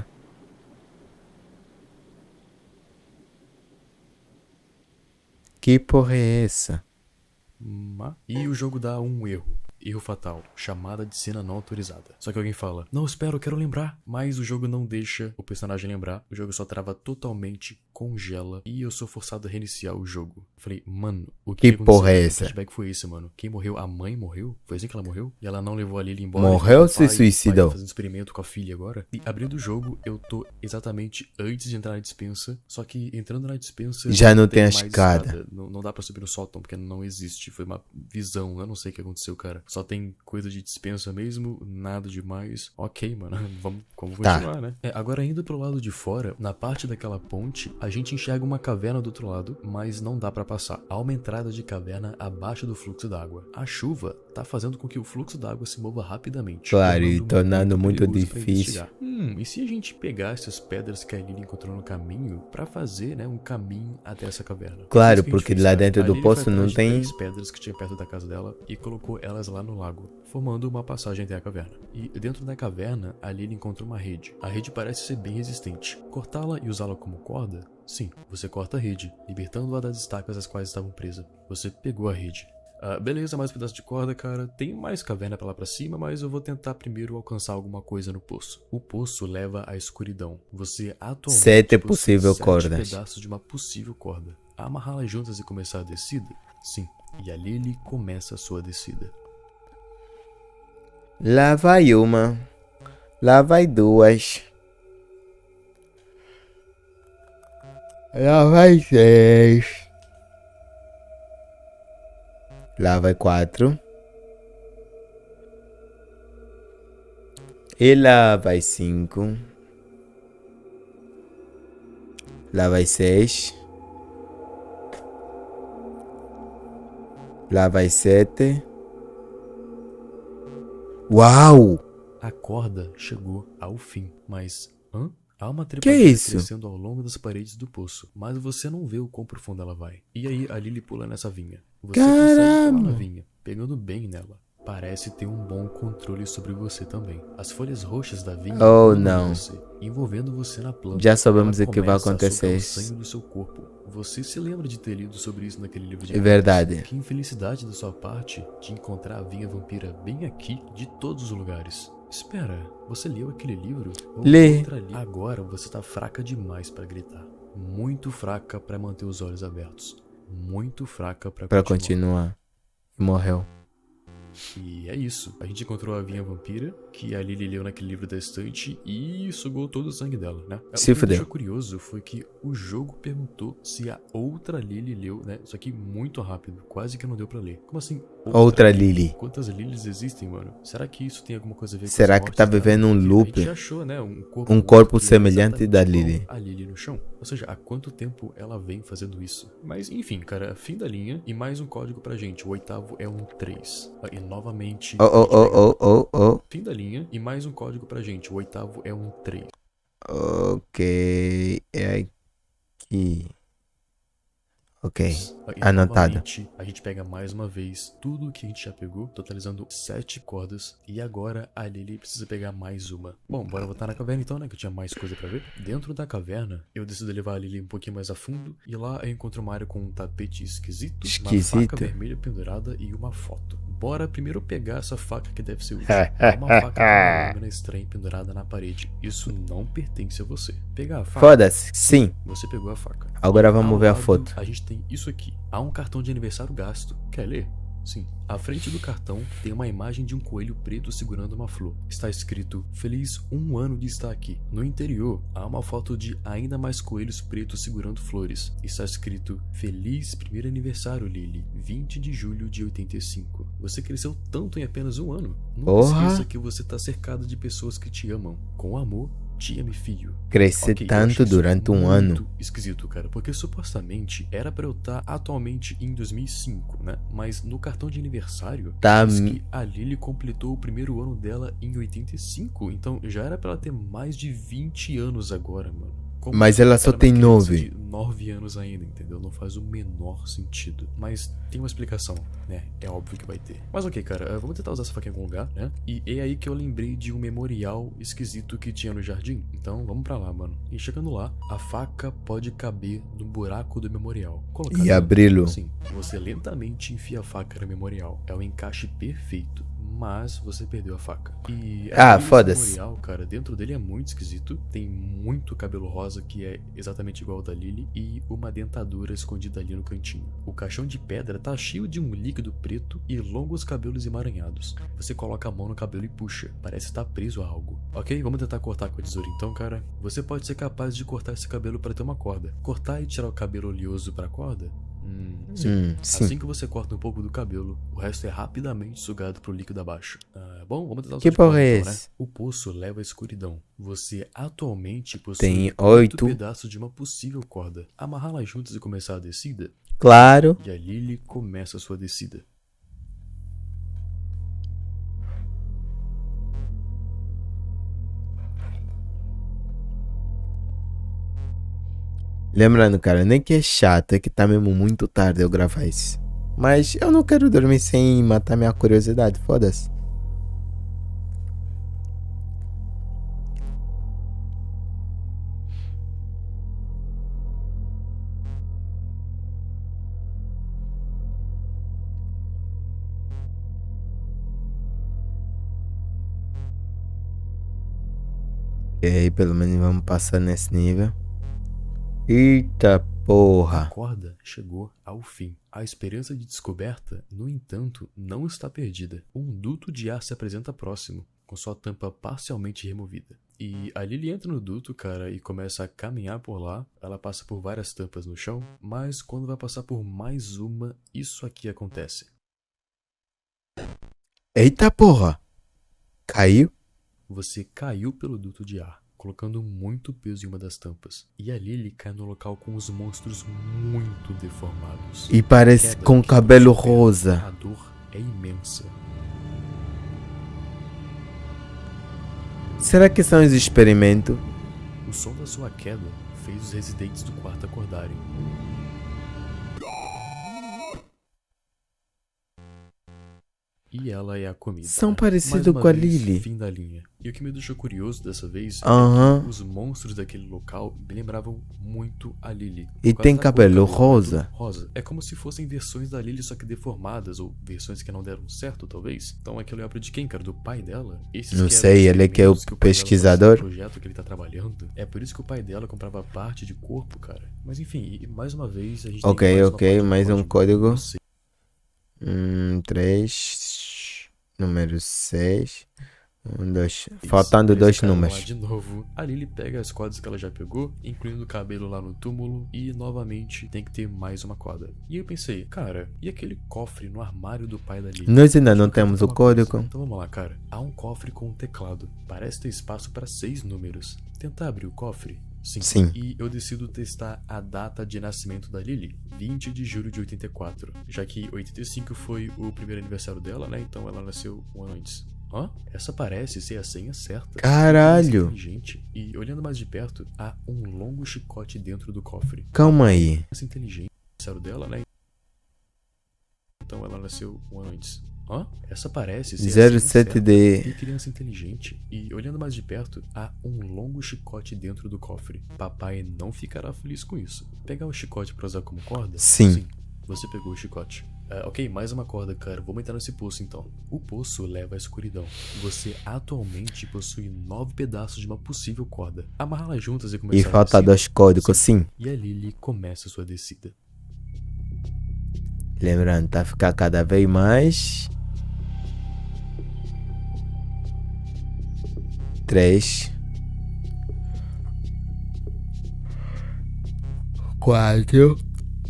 Que porra é essa? E o jogo dá um erro. Erro fatal, chamada de cena não autorizada. Só que alguém fala, não, espera, eu quero lembrar. Mas o jogo não deixa o personagem lembrar. O jogo só trava totalmente, congela. E eu sou forçado a reiniciar o jogo. Eu falei, mano, o que aconteceu? porra é Que essa? flashback foi esse, mano? Quem morreu? A mãe morreu? Foi assim que ela morreu? E ela não levou a Lily embora? Morreu ou E o se pai suicidou? tá fazendo experimento com a filha agora. E abrindo o jogo, eu tô exatamente antes de entrar na dispensa. Só que entrando na dispensa... Já não tem a mais escada. Não não dá pra subir no sótão, porque não existe. Foi uma visão, eu não sei o que aconteceu, cara. Só tem coisa de dispensa mesmo, nada demais. Ok, mano, vamos continuar, né? Agora indo pro lado de fora, na parte daquela ponte, a gente enxerga uma caverna do outro lado, mas não dá pra passar. Há uma entrada de caverna abaixo do fluxo d'água. A chuva tá fazendo com que o fluxo d'água se mova rapidamente. Claro, e tornando muito difícil. E se a gente pegar essas pedras que a Lily encontrou no caminho pra fazer, né, um caminho até essa caverna? Claro, porque lá dentro do poço não tem... 10 pedras que tinha perto da casa dela e colocou elas lá no lago, formando uma passagem até a caverna. E dentro da caverna, a Lily encontrou uma rede. A rede parece ser bem resistente. Cortá-la e usá-la como corda? Sim, você corta a rede, libertando-a das estacas às quais estavam presas. Você pegou a rede. Beleza, mais um pedaço de corda, cara. Tem mais caverna pra lá pra cima, mas eu vou tentar primeiro alcançar alguma coisa no poço. O poço leva à escuridão. Você atualmente 7 possíveis 7 cordas. pedaços de uma possível corda. Amarrá-las juntas e começar a descida? Sim. E a Lily começa a sua descida. Lá vai uma. Lá vai duas. Lá vai 6. Lá vai 4. E lá vai 5. Lá vai 6. Lá vai 7. Uau! A corda chegou ao fim, mas... Há uma Que trepadeira isso? crescendo ao longo das paredes do poço, mas você não vê o quão profundo ela vai. E aí a Lily pula nessa vinha. Você consegue pular na vinha, pegando bem nela. Parece ter um bom controle sobre você também. As folhas roxas da vinha não. você, envolvendo você na planta. Já sabemos Ela o que vai começa a acontecer. sugar o sangue do seu corpo. Você se lembra de ter lido sobre isso naquele livro de É verdade. Que infelicidade da sua parte de encontrar a vinha vampira bem aqui, de todos os lugares. Espera, você leu aquele livro? Ou Li. outra ali? Agora você tá fraca demais pra gritar. Muito fraca pra manter os olhos abertos. Muito fraca Pra continuar. Morreu. E é isso. A gente encontrou a vinha vampira, que a Lily leu naquele livro da estante e sugou todo o sangue dela, né? Se O que me fudeu. deixou curioso foi que o jogo perguntou se a outra Lily leu, né? Isso aqui muito rápido, quase que não deu pra ler. Como assim? Outra Lily. Quantas Lilies existem, mano? Será que isso tem alguma coisa a ver com Será as que mortes tá da vivendo um Lily? loop? A gente achou, né? Um corpo morto que é semelhante da exatamente Lily. igual a Lily no chão. Ou seja, há quanto tempo ela vem fazendo isso? Mas enfim, cara, fim da linha e mais um código pra gente. O 8º é um 3. E novamente... Fim da linha e mais um código pra gente. O 8º é um 3. Ok. É aqui. Ok. E Anotado. novamente, a gente pega mais uma vez tudo que a gente já pegou, totalizando 7 cordas. E agora a Lily precisa pegar mais uma. Bom, bora voltar na caverna então, né? Que eu tinha mais coisa pra ver. Dentro da caverna, eu decido levar a Lily um pouquinho mais a fundo. E lá eu encontro uma área com um tapete esquisito, uma faca vermelha pendurada e uma foto. Bora primeiro pegar essa faca que deve ser útil. É uma faca com uma lâmina estranha pendurada na parede. Isso não pertence a você. Pegar a faca. Foda-se. Sim. Você pegou a faca. Agora vamos Ao ver a lado, foto. A gente tem isso aqui. Há um cartão de aniversário gasto. Quer ler? Sim. À frente do cartão tem uma imagem de um coelho preto segurando uma flor. Está escrito: Feliz 1 ano de estar aqui. No interior, há uma foto de ainda mais coelhos pretos segurando flores. Está escrito: Feliz primeiro aniversário, Lily. 20 de julho de 85. Você cresceu tanto em apenas 1 ano. Não esqueça que você está cercado de pessoas que te amam. Com amor, te ame, filho. Crescer Ok, eu tanto acho isso durante um ano. muito esquisito, cara, porque supostamente era pra eu estar atualmente em 2005, né? Mas no cartão de aniversário Tá diz que a Lily completou o primeiro ano dela em 85, então já era pra ela ter mais de 20 anos agora, mano. Como Mas ela só era uma tem criança 9. de 9 anos ainda, entendeu? Não faz o menor sentido. Mas tem uma explicação, né? É óbvio que vai ter. Mas ok, cara, vamos tentar usar essa faca em algum lugar, né? E é aí que eu lembrei de um memorial esquisito que tinha no jardim. Então vamos pra lá, mano. E chegando lá, a faca pode caber no buraco do memorial. Colocar E dentro. abri-lo. Sim, você lentamente enfia a faca no memorial. É um encaixe perfeito. Mas você perdeu a faca. E esse foda-se. memorial, cara, dentro dele é muito esquisito. Tem muito cabelo rosa que é exatamente igual ao da Lily e uma dentadura escondida ali no cantinho. O caixão de pedra tá cheio de um líquido preto e longos cabelos emaranhados. Você coloca a mão no cabelo e puxa. Parece estar preso a algo. Ok, vamos tentar cortar com a tesoura então, cara. Você pode ser capaz de cortar esse cabelo para ter uma corda. Cortar e tirar o cabelo oleoso para a corda? Sim. Sim. Assim que você corta um pouco do cabelo, o resto é rapidamente sugado pro líquido abaixo. Bom, vamos tentar o Que som de corda, porra é então, né? esse? O poço leva à escuridão. Você atualmente possui Tem 8 8. pedaços de uma possível corda. Amarrá-las juntas e começar a descida. Claro. E a Lily começa a sua descida. Lembrando, cara, nem que é chato, é que tá mesmo muito tarde eu gravar isso. Mas eu não quero dormir sem matar minha curiosidade, foda-se. E aí, pelo menos vamos passar nesse nível. Eita A porra. corda chegou ao fim. A esperança de descoberta, no entanto, não está perdida. Um duto de ar se apresenta próximo, com sua tampa parcialmente removida. E a Lily entra no duto, cara, e começa a caminhar por lá. Ela passa por várias tampas no chão, mas quando vai passar por mais uma, isso aqui acontece. Eita porra. Caiu? Você caiu pelo duto de ar, colocando muito peso em uma das tampas. E a Lily cai no local com os monstros muito deformados. E parece Queda com que cabelo supera. rosa. A dor é imensa. Será que são os experimentos? O som da sua queda fez os residentes do quarto acordarem. E ela é a comida. São Mais parecidos uma com a vez, Lily. Fim da linha. E o que me deixou curioso dessa vez Aham. é que os monstros daquele local me lembravam muito a Lily. E Por causa tem da cor do cabelo cabelo rosa. rosa. É como se fossem versões da Lily, só que deformadas, ou versões que não deram certo, talvez. Então aquilo é obra de quem, cara? Do pai dela? Esses Não que eram sei, ele é que é o experimentos pai dela fazia pesquisador. no projeto que ele tá trabalhando. É por isso que o pai dela comprava parte de corpo, cara. Mas enfim, e mais uma vez a gente tem Ok, mais uma ok, parte do mais um código. Não sei. 3. Número 6. 1, 2. Isso, Faltando eles 2 caem lá números. de novo. A Lily pega as cordas que ela já pegou, incluindo o cabelo lá no túmulo, e novamente tem que ter mais uma corda. E eu pensei, cara, e aquele cofre no armário do pai da Lily? Nós ainda não Eu quero temos tentar o uma coisa. código. Então vamos lá, cara. Há um cofre com um teclado. Parece ter espaço para 6 números. Tentar abrir o cofre? Sim. E eu decido testar a data de nascimento da Lily, 20 de julho de 84. Já que 85 foi o primeiro aniversário dela, né? Então ela nasceu um ano antes. Hã? Essa parece ser a senha certa. Caralho. Inteligente. E olhando mais de perto, há um longo chicote dentro do cofre. Calma aí. Essa inteligente, aniversário dela, né? Então ela nasceu um ano antes. Hã? Essa parece ser a senha certa. 07D. Que criança inteligente. E olhando mais de perto, há um longo chicote dentro do cofre. Papai não ficará feliz com isso. Pegar o chicote pra usar como corda? Sim. Você pegou o chicote. Ok, mais uma corda, cara. Vamos entrar nesse poço então. O poço leva à escuridão. Você atualmente possui 9 pedaços de uma possível corda. Amarrá-las juntas e começar E a falta descida. 2 códigos, sim. E a Lily começa sua descida. Lembrando, tá ficar cada vez mais. 3. 4.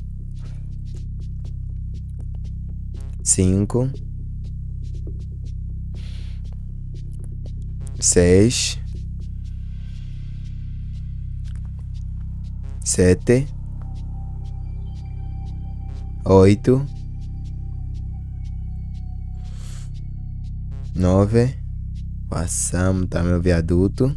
5. 6. 7. 8. 9. Passamos, tá meu viaduto.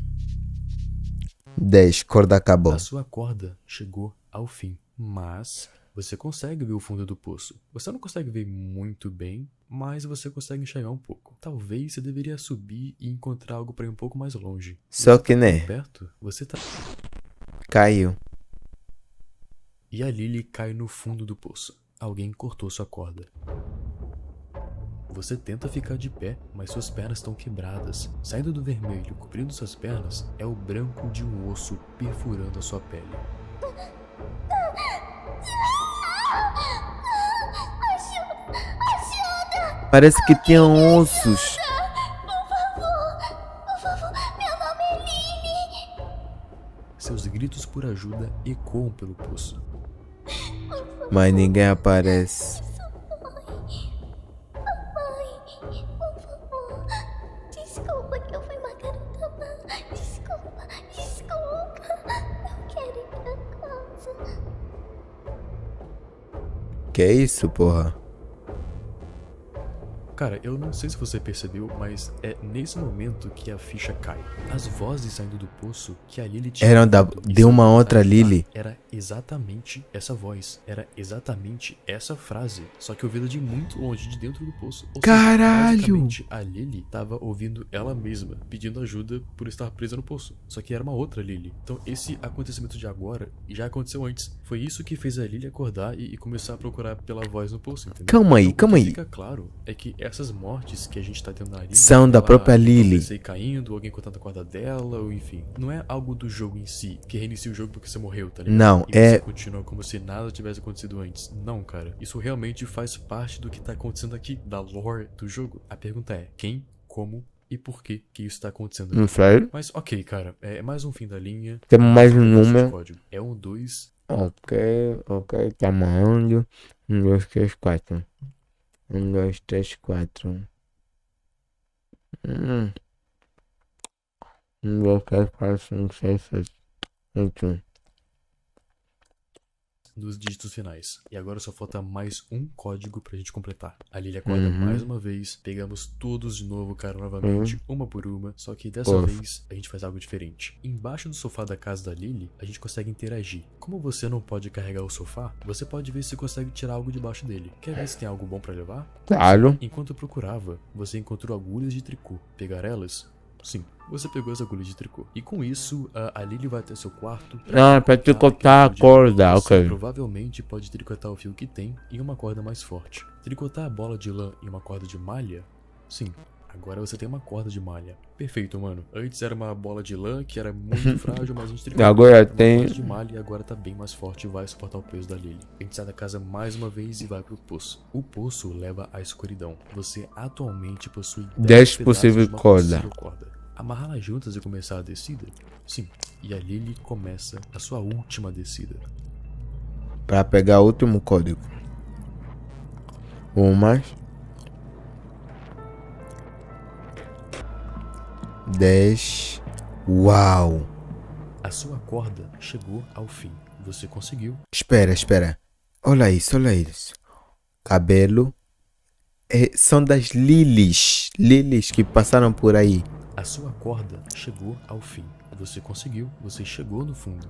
10. Corda acabou. A sua corda chegou ao fim, mas você consegue ver o fundo do poço. Você não consegue ver muito bem, mas você consegue enxergar um pouco. Talvez você deveria subir e encontrar algo para ir um pouco mais longe. Só Você que, tá né? tão perto, você tá... Caiu. E a Lily cai no fundo do poço. Alguém cortou sua corda. Você tenta ficar de pé, mas suas pernas estão quebradas. Saindo do vermelho, cobrindo suas pernas, é o branco de um osso perfurando a sua pele. Parece que tinham ossos. Meu nome é Lily. Seus gritos por ajuda ecoam pelo poço. Por Mas ninguém aparece. Papai, por favor. Desculpa que eu fui uma garota má. Desculpa. Eu quero ir pra casa. Que isso, porra? Cara, eu não sei se você percebeu, mas é nesse momento que a ficha cai. As vozes saindo do poço que a Lily tinha Eram ouvido e de uma sendo outra tentada Lily. Era exatamente essa voz. Era exatamente essa frase. Só que ouvida de muito longe, de dentro do poço. Ou seja, Caralho! basicamente, a Lily tava ouvindo ela mesma, pedindo ajuda por estar presa no poço. Só que era uma outra Lily. Então esse acontecimento de agora já aconteceu antes. Foi isso que fez a Lily acordar e começar a procurar pela voz no poço, entendeu? Calma aí, Então, calma o que aí. fica claro é que essas mortes que a gente tá tendo na Lily São da própria Lily. Você caindo, alguém cortando a corda dela, ou enfim. Não é algo do jogo em si, que reinicia o jogo porque você morreu, tá ligado? Não, e é- você continua como se nada tivesse acontecido antes. Não, cara. Isso realmente faz parte do que tá acontecendo aqui, da lore do jogo. A pergunta é, quem, como e por que isso tá acontecendo Não aqui? sei. Mas ok, cara, é mais um fim da linha. Temos mais um Pedaço de número. código. É um 2. Ok, tamanho. 1, 2, 3, 4. 1, 2, 3, 4. 1, 2, 3, 4, 5, 6, 7, 8. Nos dígitos finais. E agora só falta mais um código pra gente completar. A Lily acorda mais uma vez. Pegamos todos de novo, cara, novamente, uma por uma. Só que dessa Poxa. vez a gente faz algo diferente. Embaixo do sofá da casa da Lily, a gente consegue interagir. Como você não pode carregar o sofá, você pode ver se consegue tirar algo debaixo dele. Quer ver se tem algo bom pra levar? Claro. Enquanto procurava, você encontrou agulhas de tricô. Pegar elas? Sim, você pegou as agulhas de tricô. E com isso, a Lily vai até seu quarto. Ah, pra tricotar a aquele fio de lã. corda, Você ok. provavelmente pode tricotar o fio que tem em uma corda mais forte. Tricotar a bola de lã em uma corda de malha? Sim. Agora você tem uma corda de malha. Perfeito, mano. Antes era uma bola de lã que era muito frágil, mas a gente tricotou. Agora Era uma tem- corda de malha e agora tá bem mais forte e vai suportar o peso da Lily. A gente sai da casa mais uma vez e vai pro poço. O poço leva à escuridão. Você atualmente possui 10 pedaços possíveis de uma corda. possível corda. Amarrá-las juntas e começar a descida? Sim. E a Lily começa a sua última descida. Pra pegar o último código. Um mais. 10. Uau. A sua corda chegou ao fim. Você conseguiu. Espera. Olha isso. Cabelo. São das Lilies. Lilies que passaram por aí. A sua corda chegou ao fim. Você conseguiu. Você chegou no fundo.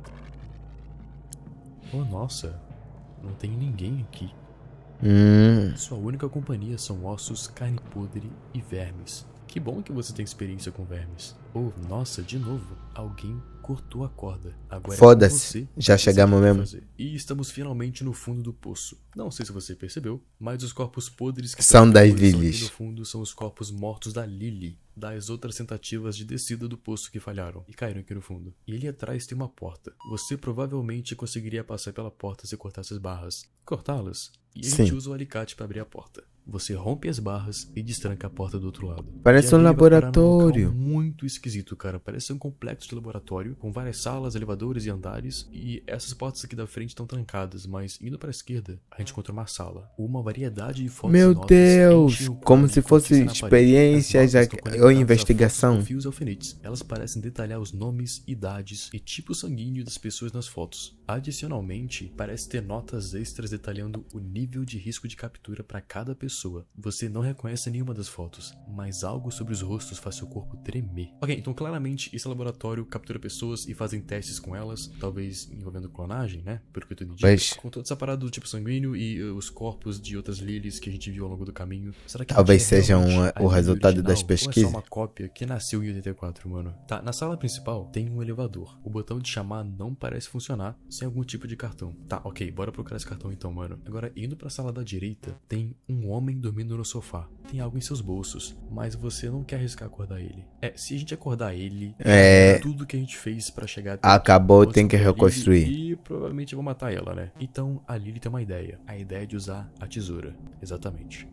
Oh, nossa. Não tem ninguém aqui. Sua única companhia são ossos, carne podre e vermes. Que bom que você tem experiência com vermes. Oh, nossa, de novo. Alguém cortou a corda. Agora é com Foda-se, você já decidir chegamos o que mesmo. fazer. E estamos finalmente no fundo do poço. Não sei se você percebeu, mas os corpos podres que São estão em das posição aqui Lilies. no fundo são os corpos mortos da Lily, das outras tentativas de descida do poço que falharam e caíram aqui no fundo. E ali atrás tem uma porta. Você provavelmente conseguiria passar pela porta se cortasse as barras. Cortá-las? E a gente Sim. usa o alicate para abrir a porta. Você rompe as barras e destranca a porta do outro lado. Parece E a um Lily vai parar num laboratório. local muito esquisito, cara. Parece um complexo de laboratório com várias salas, elevadores e andares. E essas portas aqui da frente estão trancadas, mas indo para a esquerda, a gente encontra uma sala. Uma variedade de fotos e Meu notas Deus, enchem o quadro como de se fosse cortiça na parede. experiências As notas estão ou conectadas a investigação. fotos com fios e alfinetes. Elas parecem detalhar os nomes, idades e tipo sanguíneo das pessoas nas fotos. Adicionalmente, parece ter notas extras detalhando o nível de risco de captura para cada pessoa. Você não reconhece nenhuma das fotos, mas algo sobre os rostos faz seu corpo tremer. Ok, então claramente esse laboratório captura pessoas e fazem testes com elas, talvez envolvendo clonagem, né? Pelo que eu entendi. Mas- Com toda essa parada do tipo sanguíneo e os corpos de outras Lilies que a gente viu ao longo do caminho. Será que Talvez a gente é seja realmente a o Lily resultado original, das ou é pesquisas? só uma cópia que nasceu em 84, mano? Tá, na sala principal tem um elevador. O botão de chamar não parece funcionar sem algum tipo de cartão. Tá, ok, bora procurar esse cartão então, mano. Agora, indo pra sala da direita, tem um homem dormindo no sofá. Tem algo em seus bolsos, mas você não quer arriscar acordar ele. Se a gente acordar ele, já era tudo que a gente fez pra chegar até Acabou, aqui. tem que Vamos pra Lily reconstruir. E provavelmente eu vou matar ela, né? Então, a Lily tem uma ideia. A ideia de usar a tesoura. Exatamente.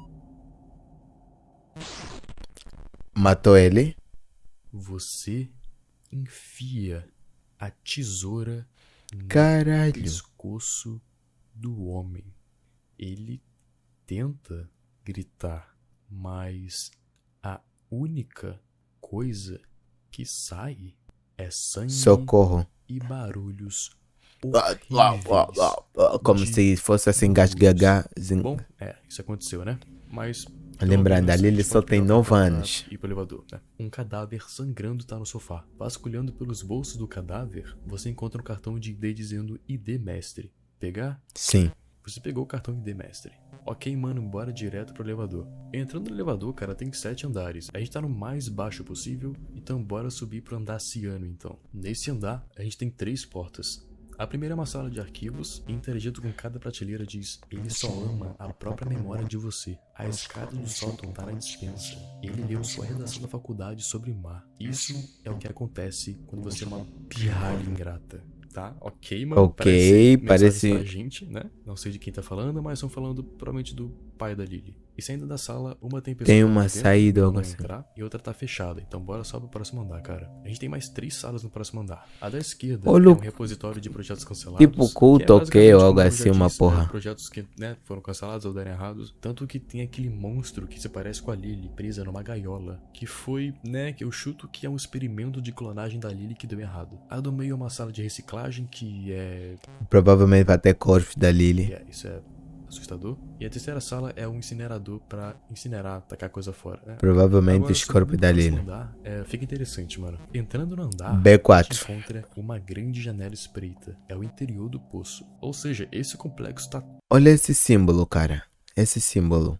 Matou ele? Você enfia a tesoura no Caralho. pescoço do homem. Ele tenta gritar, mas a única coisa que sai é sangue Socorro. e barulhos Como horríveis. se fosse assim, gasgagar. Bom, isso aconteceu, né? Mas Lembrando, a pelo menos, Lily gente só pode tem pegar o 9 cartão anos. e ir pro elevador, né? Um cadáver sangrando tá no sofá. Vasculhando pelos bolsos do cadáver, você encontra um cartão de ID dizendo ID Mestre. Pegar? Sim. Você pegou o cartão ID Mestre. Ok, mano, bora direto pro elevador. Entrando no elevador, cara, tem 7 andares. A gente tá no mais baixo possível, então bora subir pro andar ciano, então. Nesse andar, a gente tem 3 portas. A primeira é uma sala de arquivos, e interagindo com cada prateleira diz: ele só ama a própria memória de você. A escada do sótão tá na dispensa. Ele leu sua redação da faculdade sobre mar. Isso é o que acontece quando você é uma pirralha ingrata. Tá? Ok, mano. Ok, parece parece. pra gente, né? Não sei de quem tá falando, mas estão falando provavelmente do pai da Lily. E saindo da sala, uma tem pessoa Tem lá uma dentro, saída ou não algo assim. entrar, e outra tá fechada. Então bora só pro próximo andar, cara. A gente tem mais 3 salas no próximo andar. A da esquerda Ô, é um Lu- repositório de projetos cancelados. Tipo culto, que é ok, basicamente, ou algo como eu assim, já uma disse, porra. projetos que, né, foram cancelados ou deram errados. Tanto que tem aquele monstro que se parece com a Lily, presa numa gaiola. Que foi, né, que eu chuto que é um experimento de clonagem da Lily que deu errado. A do meio é uma sala de reciclagem que é Provavelmente vai ter corpos da Lily. isso é assustador. E a terceira sala é um incinerador pra incinerar, tacar coisa fora, né? Provavelmente Agora, os corpos subindo da pro próximo Lily. andar, fica interessante, mano. Entrando no andar, B4. a gente encontra uma grande janela espreita. É o interior do poço. Ou seja, esse complexo tá Olha esse símbolo, cara. Esse símbolo.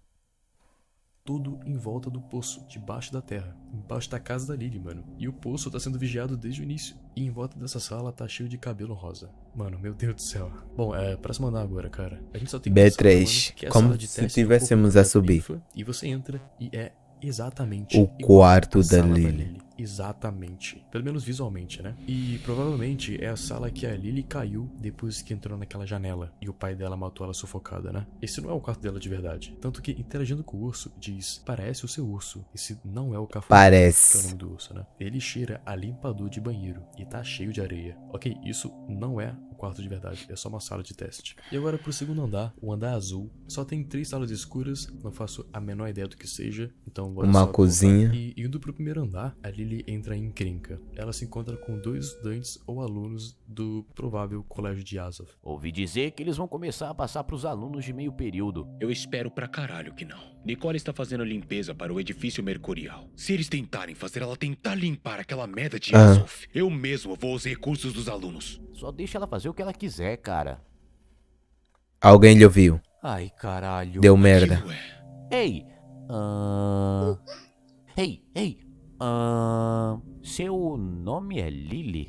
todo em volta do poço, debaixo da terra, embaixo da casa da Lily, mano. E o poço tá sendo vigiado desde o início. E em volta dessa sala tá cheio de cabelo rosa. Mano, meu Deus do céu. Bom, próximo andar agora, cara. A gente só tem uma sala, B3, mano, que é a como sala de se teste do tivéssemos corpo a da subir. ninfa, e você entra e é exatamente O igual quarto à da sala Lily. Exatamente. Pelo menos visualmente, né? E provavelmente é a sala que a Lily caiu depois que entrou naquela janela e o pai dela matou ela sufocada, né? Esse não é o quarto dela de verdade. Tanto que interagindo com o urso, diz: parece o seu urso. Esse não é o café. Que é o Parece. nome do urso, né? Ele cheira a limpador de banheiro e tá cheio de areia. Ok, isso não é o quarto de verdade, é só uma sala de teste. E agora pro segundo andar, o andar azul. Só tem 3 salas escuras, não faço a menor ideia do que seja, então bora Uma só cozinha. voltar. E indo pro primeiro andar, a Lily entra em encrenca. Ela se encontra com 2 estudantes ou alunos do provável colégio de Azov. Ouvi dizer que eles vão começar a passar pros alunos de meio período. Eu espero pra caralho que não. Nicole está fazendo limpeza para o edifício mercurial. Se eles tentarem fazer ela tentar limpar aquela merda de Azov, eu mesmo vou aos recursos dos alunos. Só deixa ela fazer o que ela quiser, cara. Alguém lhe ouviu. Ai, caralho. Deu merda. Aquilo é. Ei. Ei. Seu nome é Lily?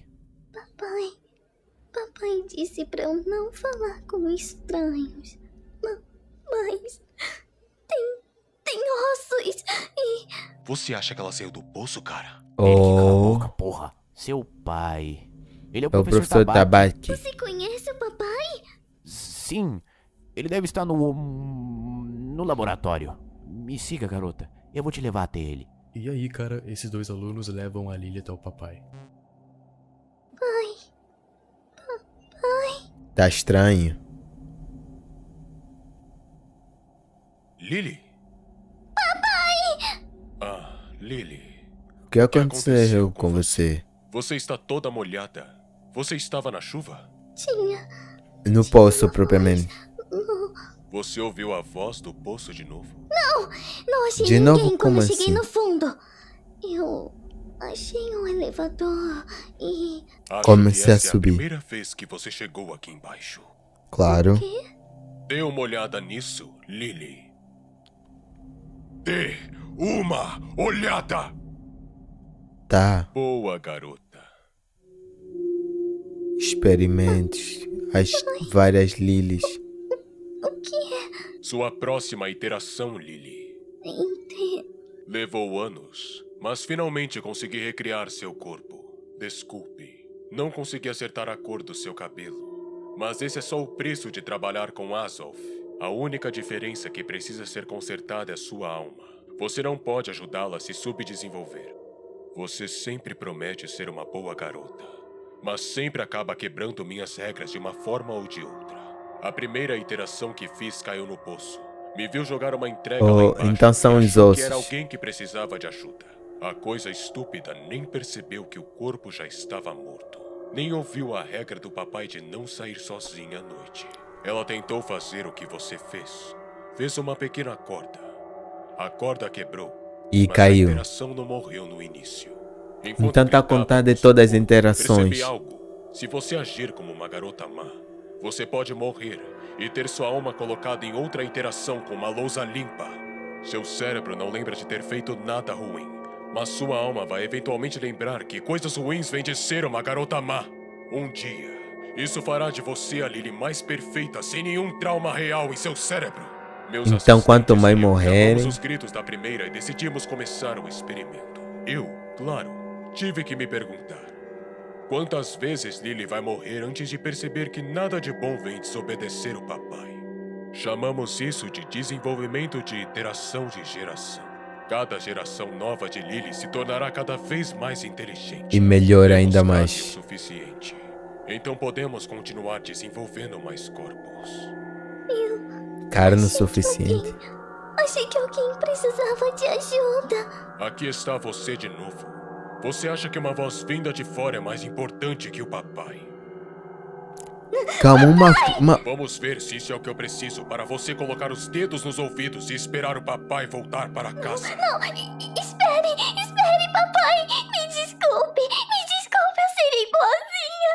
Papai disse pra eu não falar com estranhos. Mas tem ossos e... Você acha que ela saiu do poço, cara? Ele que cala a Oh, boca, porra. Seu pai. Ele é o é o professor Tabaki. Tabaki. Você conhece o papai? Sim. Ele deve estar no laboratório. Me siga, garota. Eu vou te levar até ele. E aí, cara, esses 2 alunos levam a Lily até o papai. Tá estranho. Lily? Papai! Ah, Lily. O que aconteceu com você? Você está toda molhada. Você estava na chuva? Tinha. No poço, propriamente. Você ouviu a voz do poço de novo? Não achei De ninguém novo, quando como eu cheguei assim? no fundo. Eu achei um elevador e... Acho Comecei que a essa subir. é a primeira vez que você chegou aqui embaixo. Claro. Dê uma olhada nisso, Lily. Dê uma olhada! Tá. Boa, garota. Experimentos. As várias Lilies. O que é? Sua próxima iteração, Lily. Levou anos, mas finalmente consegui recriar seu corpo. Desculpe, não consegui acertar a cor do seu cabelo. Mas esse é só o preço de trabalhar com Azov. A única diferença que precisa ser consertada é sua alma. Você não pode ajudá-la a se subdesenvolver. Você sempre promete ser uma boa garota, mas sempre acaba quebrando minhas regras de uma forma ou de outra. A primeira iteração que fiz caiu no poço. Me viu jogar uma entrega Oh, lá embaixo então são e os achou que era ossos. alguém que precisava de ajuda. A coisa estúpida nem percebeu que o corpo já estava morto. Nem ouviu a regra do papai de não sair sozinha à noite. Ela tentou fazer o que você fez. Fez uma pequena corda. A corda quebrou. E mas caiu. a interação não morreu no início. Enquanto Então tá a gritava contar de com todas as socorro, interações. percebi algo. Se você agir como uma garota má, você pode morrer e ter sua alma colocada em outra interação com uma lousa limpa. Seu cérebro não lembra de ter feito nada ruim, mas sua alma vai eventualmente lembrar que coisas ruins vêm de ser uma garota má. Um dia, isso fará de você a Lily mais perfeita, sem nenhum trauma real em seu cérebro. Meus Então, quanto assistentes mais e eu morrerem- gravamos os gritos da primeira e decidimos começar o experimento. Eu, claro, tive que me perguntar: quantas vezes Lily vai morrer antes de perceber que nada de bom vem desobedecer o papai? Chamamos isso de desenvolvimento de iteração de geração. Cada geração nova de Lily se tornará cada vez mais inteligente. E melhor Temos ainda carne mais. o suficiente. Então podemos continuar desenvolvendo mais corpos. Carne o suficiente. Achei que alguém precisava de ajuda. Aqui está você de novo. Você acha que uma voz vinda de fora é mais importante que o papai? Calma, uma... Vamos ver se isso é o que eu preciso para você colocar os dedos nos ouvidos e esperar o papai voltar para casa. Não, espere, papai. Me desculpe, eu serei boazinha.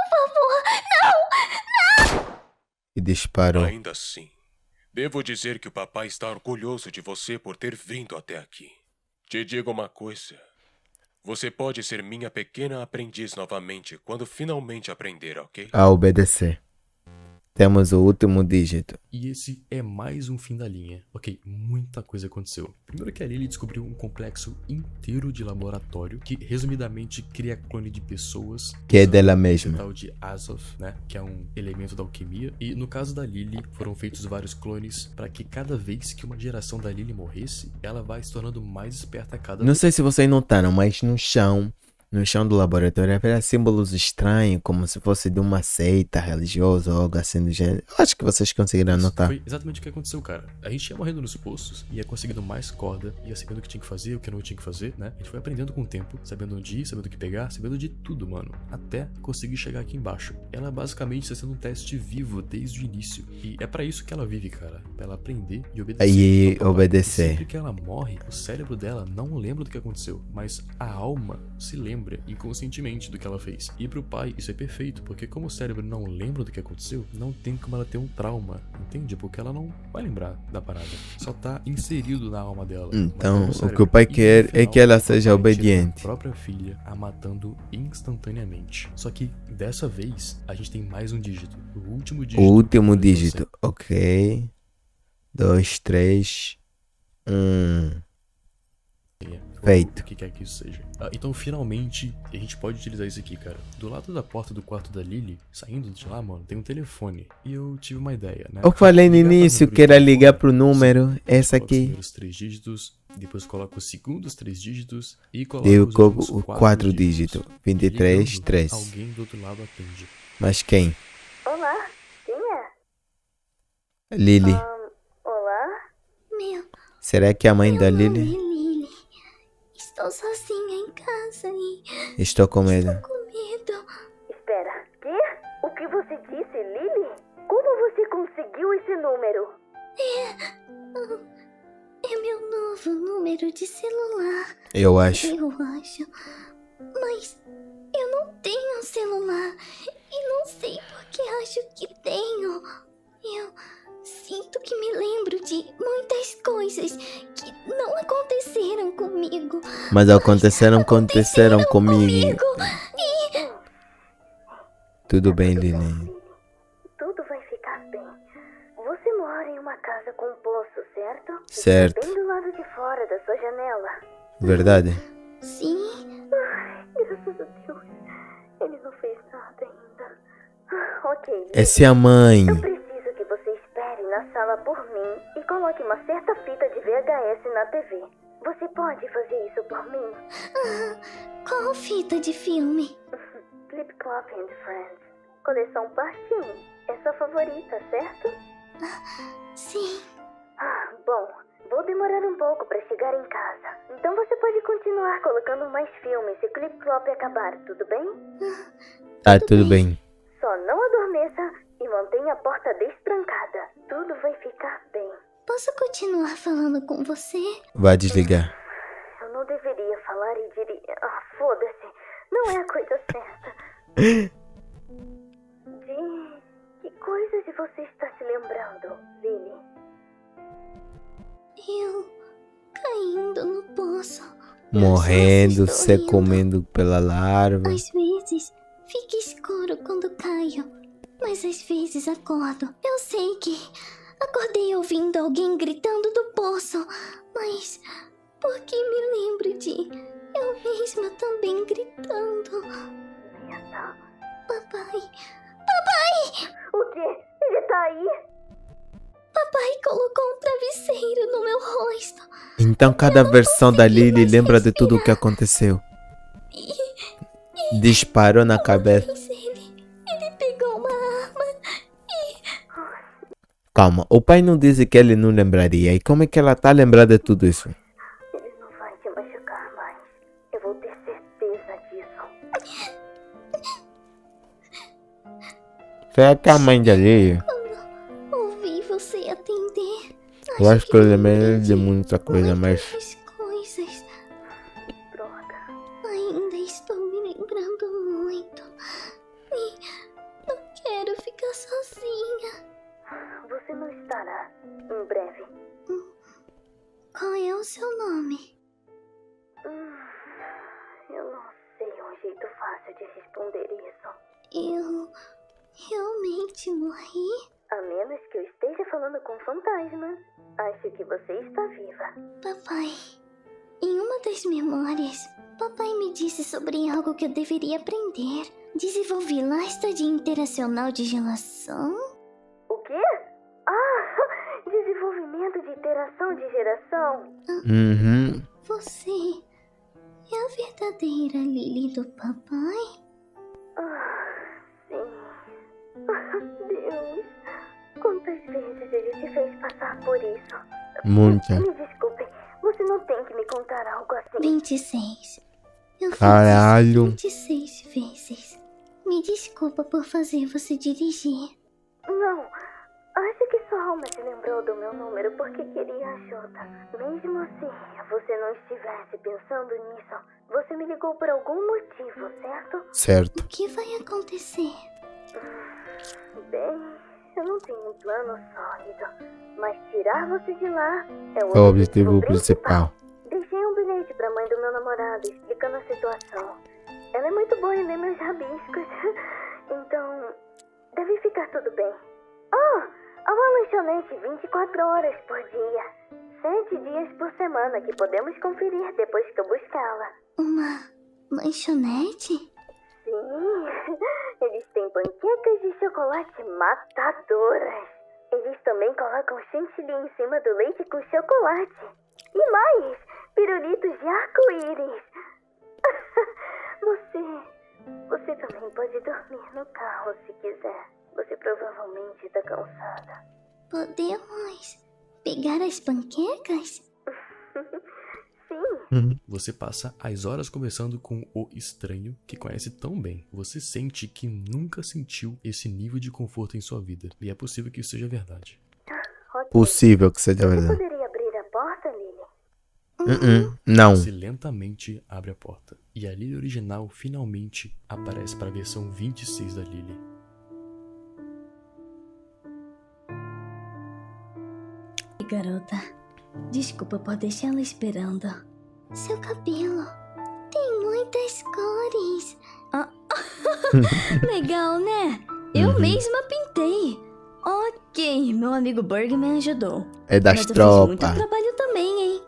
Por favor, não. E disparou. Ainda assim, devo dizer que o papai está orgulhoso de você por ter vindo até aqui. Te digo uma coisa. Você pode ser minha pequena aprendiz novamente quando finalmente aprender, ok? A obedecer. Temos o último dígito. E esse é mais um fim da linha. Ok, muita coisa aconteceu. Primeiro que a Lily descobriu um complexo inteiro de laboratório que, resumidamente, cria clone de pessoas. Que é usando dela esse mesma. tal de Azov, né? Que é um elemento da alquimia. E no caso da Lily, foram feitos vários clones para que cada vez que uma geração da Lily morresse, ela vai se tornando mais esperta a cada Não sei se vocês notaram, mas no chão do laboratório havia símbolos estranhos, como se fosse de uma seita religiosa ou algo assim do gênero. Eu acho que vocês conseguiram Isso notar. foi exatamente o que aconteceu, cara. A gente ia morrendo nos poços, ia conseguindo mais corda, ia sabendo o que tinha que fazer, o que não tinha que fazer, né? A gente foi aprendendo com o tempo, sabendo onde ir, sabendo o que pegar, sabendo de tudo, mano. Até conseguir chegar aqui embaixo. Ela basicamente está sendo um teste vivo desde o início. E é pra isso que ela vive, cara. Pra ela aprender e obedecer. E ao papai. obedecer. E sempre que ela morre, o cérebro dela não lembra do que aconteceu, mas a alma se lembra inconscientemente do que ela fez. E pro pai isso é perfeito, porque como o cérebro não lembra do que aconteceu, não tem como ela ter um trauma, entende? Porque ela não vai lembrar da parada. Só tá inserido na alma dela. Então, Mas no o que o pai E, quer no é final, que ela o seja papai tira obediente. A própria filha a matando instantaneamente. Só que dessa vez a gente tem mais um dígito. O último dígito. O último do dígito. Ok. 2, 3, 1. Feito. O que quer que isso seja. Então, finalmente, a gente pode utilizar isso aqui, cara. Do lado da porta do quarto da Lily, saindo de lá, mano, tem um telefone. E eu tive uma ideia, né? Eu falei no Ligar pra início número que era de ligar telefone. pro número. Sim. Essa Coloca os aqui. primeiros 3 dígitos, depois coloca os segundos 3 dígitos e coloca Deu os últimos o 4 4 dígitos. 23, Ligando, 3. Alguém do outro lado atende. Mas quem? Olá, quem é? Lily. Olá? Meu, Será que é a mãe da meu Lily? nome é Lily. Estou sozinha em casa e Estou com medo. com medo. Espera, quê? O que você disse, Lily? Como você conseguiu esse número? É meu novo número de celular, Eu acho. eu acho. Mas eu não tenho celular e não sei porque acho que tenho. Eu sinto que me lembro de muitas coisas que não aconteceram comigo. Mas aconteceram comigo. Tudo bem, Lily. Tudo vai ficar bem. Você mora em uma casa com um poço, certo? Certo. Bem do lado de fora da sua janela. Verdade? Sim, Graças a Deus. Ele não fez nada ainda. Ok. Lily. Essa é a mãe. Eu preciso que você espere na sala por mim e coloque uma certa fita de VHS na TV. Você pode fazer isso por mim? qual fita de filme? Flip Flop and Friends. Coleção parte 1. é sua favorita, certo? Sim. Bom, vou demorar um pouco pra chegar em casa. Então você pode continuar colocando mais filmes se o clip-flop acabar, tudo bem? Tá, tudo bem. Só não adormeça e mantenha a porta destrancada. Tudo vai ficar bem. Posso continuar falando com você? Vai desligar. Eu não deveria falar e diria... foda-se. Não é a coisa certa. De que coisas você está se lembrando, Lily? Eu caindo no poço. Morrendo, Eu só se estou comendo pela larva. Às vezes fica escuro quando caio, mas às vezes acordo. Eu sei que acordei ouvindo alguém gritando do poço, mas por que me lembro de eu mesma também gritando? Merda. Papai, O quê? Ele tá aí? papai colocou um travesseiro no meu rosto. Então cada versão da Lily lembra de tudo o que aconteceu. Disparou na cabeça. Mas ele pegou uma arma. Calma, o pai não disse que ele não lembraria. E como é que ela tá lembrada de tudo isso? Ele não vai te machucar mais. Eu vou ter certeza disso. Foi que a mãe da Lily. Ouvi você atender. Eu acho que eu lembrei lembrei de muita coisa, mas... muitas coisas. Droga. Ainda estou me lembrando muito. E não quero ficar sozinha. Você não estará em breve. Qual é o seu nome? Eu não sei um jeito fácil de responder isso. Eu realmente morri? A menos que eu esteja falando com fantasmas. Acho que você está viva. Papai, em uma das memórias, papai me disse sobre algo que eu deveria aprender. Desenvolvi lastra interacional de geração? O quê? Desenvolvimento de interação de geração. Uhum. Você é a verdadeira Lily do papai? Sim. Deus. Quantas vezes ele te fez passar por isso? Muita. Me desculpe, você não tem que me contar algo assim. 26. Eu fiz Caralho. isso 26 vezes. Me desculpa por fazer você dirigir. Não, acho que sua alma se lembrou do meu número porque queria ajuda. Mesmo se você não estivesse pensando nisso, você me ligou por algum motivo, certo? Certo. O que vai acontecer? Bem, eu não tenho um plano sólido, mas tirar você de lá é É o objetivo principal. Deixei um bilhete pra mãe do meu namorado explicando a situação. Ela é muito boa em ler meus rabiscos, então deve ficar tudo bem. Há uma lanchonete 24 horas por dia, 7 dias por semana que podemos conferir depois que eu buscá-la. Uma lanchonete? Sim, eles têm panquecas de chocolate matadoras. Eles também colocam chantilly em cima do leite com chocolate. E mais, pirulitos de arco-íris. Você também pode dormir no carro se quiser. Você provavelmente está cansada. Podemos pegar as panquecas? Sim. Você passa as horas conversando com o estranho que conhece tão bem. Você sente que nunca sentiu esse nível de conforto em sua vida. E é possível que isso seja verdade. Ok. Possível que seja Você verdade. poderia abrir a porta, Lily? Não. Você lentamente abre a porta. E a Lily original finalmente aparece para a versão 26 da Lily. Garota, desculpa por deixá-la esperando. Seu cabelo tem muitas cores. Legal, né? Eu mesma pintei. Ok, meu amigo Bergman ajudou. É das Mas eu fiz muito tropas. trabalho também, hein?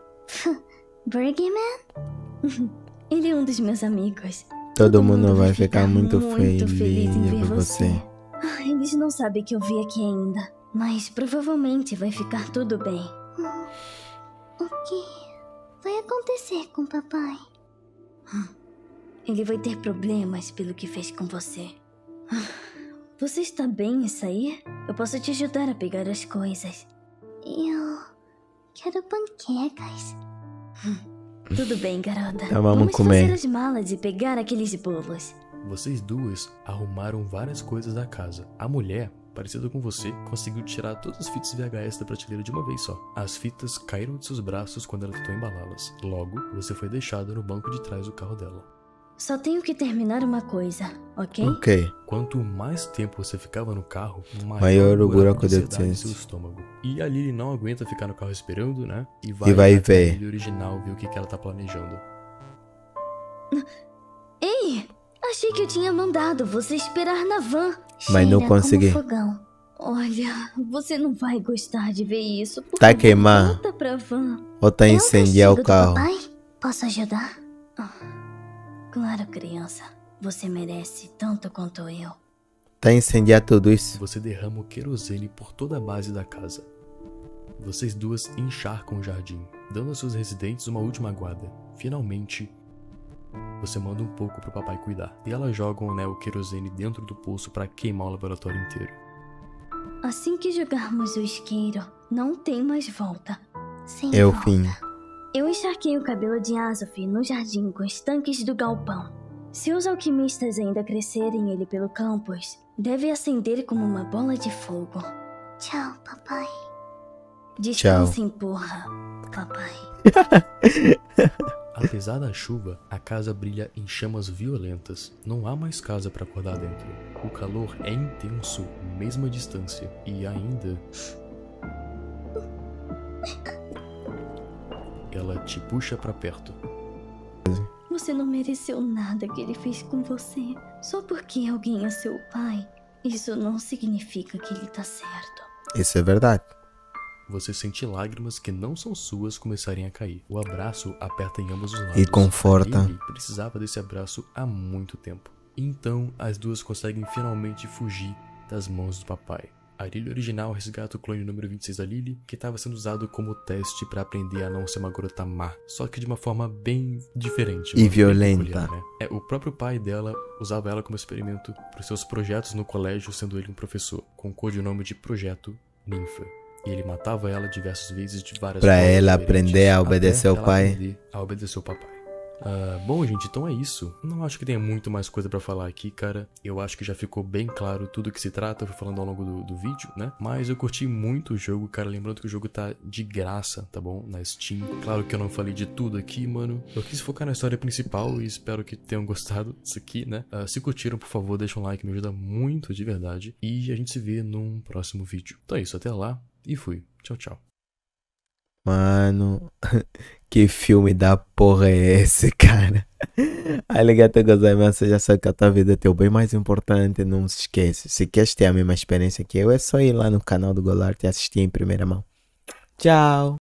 Bergman? Ele é um dos meus amigos. Todo mundo vai ficar muito feliz em ver por você. Eles não sabem que eu vi aqui ainda, mas provavelmente vai ficar tudo bem. O que vai acontecer com o papai? Ele vai ter problemas pelo que fez com você. você está bem em sair? Eu posso te ajudar a pegar as coisas. Eu quero panquecas. Tudo bem, garota. Então vamos comer. Fazer as malas e pegar aqueles bolos. Vocês duas arrumaram várias coisas da casa. A mulher, parecida com você, conseguiu tirar todas as fitas VHS da prateleira de uma vez só. As fitas caíram de seus braços quando ela tentou embalá-las. Logo, você foi deixada no banco de trás do carro dela. Só tenho que terminar uma coisa, ok? Ok. Quanto mais tempo você ficava no carro, Maior o buraco de ansiedade em ansiedade. seu estômago. E a Lily não aguenta ficar no carro esperando, né? E vai até ver. a Lily original ver o que ela tá planejando. Ei! Achei que eu tinha mandado você esperar na van. Mas não Cheira consegui. como fogão. Olha, você não vai gostar de ver isso. Por Tá favor, queimar. volta pra van. Ou tá É um incendiar o castigo do carro. papai? Posso ajudar? Claro, criança. Você merece tanto quanto eu. Tá incendiar tudo isso. Você derrama o querosene por toda a base da casa. Vocês duas encharcam o jardim, dando aos seus residentes uma última aguada. Finalmente, você manda um pouco pro papai cuidar. E elas jogam, né, o querosene dentro do poço para queimar o laboratório inteiro. Assim que jogarmos o isqueiro, não tem mais volta. Sem É o volta. fim. Eu encharquei o cabelo de Azof no jardim com os tanques do galpão. Se os alquimistas ainda crescerem ele pelo campus, deve acender como uma bola de fogo. Tchau, papai. Descansem, porra, papai. Apesar da chuva, a casa brilha em chamas violentas. Não há mais casa para acordar dentro. O calor é intenso, mesmo à distância. E ainda... ela te puxa para perto. Você não mereceu nada que ele fez com você. Só porque alguém é seu pai, isso não significa que ele tá certo. Isso é verdade. Você sente lágrimas que não são suas começarem a cair. O abraço aperta em ambos os lados. E conforta. A Lily precisava desse abraço há muito tempo. Então, as duas conseguem finalmente fugir das mãos do papai. A Lily original resgata o clone número 26 da Lily, que estava sendo usado como teste para aprender a não ser uma garota má, só que de uma forma bem diferente. E bem violenta. peculiar, né? O próprio pai dela usava ela como experimento para os seus projetos no colégio, sendo ele um professor, com o codinome de Projeto Ninfa. E ele matava ela diversas vezes de várias Pra formas ela diferentes, aprender a obedecer até ao ela pai. aprender a obedecer ao papai. Bom, gente, então é isso. Não acho que tenha muito mais coisa pra falar aqui, cara. Eu acho que já ficou bem claro tudo que se trata. Eu fui falando ao longo do vídeo, né? Mas eu curti muito o jogo, cara. Lembrando que o jogo tá de graça, tá bom? Na Steam. Claro que eu não falei de tudo aqui, mano. Eu quis focar na história principal e espero que tenham gostado disso aqui, né? Se curtiram, por favor, deixa um like, me ajuda muito, de verdade. E a gente se vê num próximo vídeo. Então é isso, até lá e fui. Tchau, tchau. Mano, que filme da porra é esse, cara? Arigatou gozaimasu, já sabe que a tua vida é teu bem mais importante, não se esquece. Se queres ter a mesma experiência que eu, é só ir lá no canal do Golart e assistir em primeira mão. Tchau!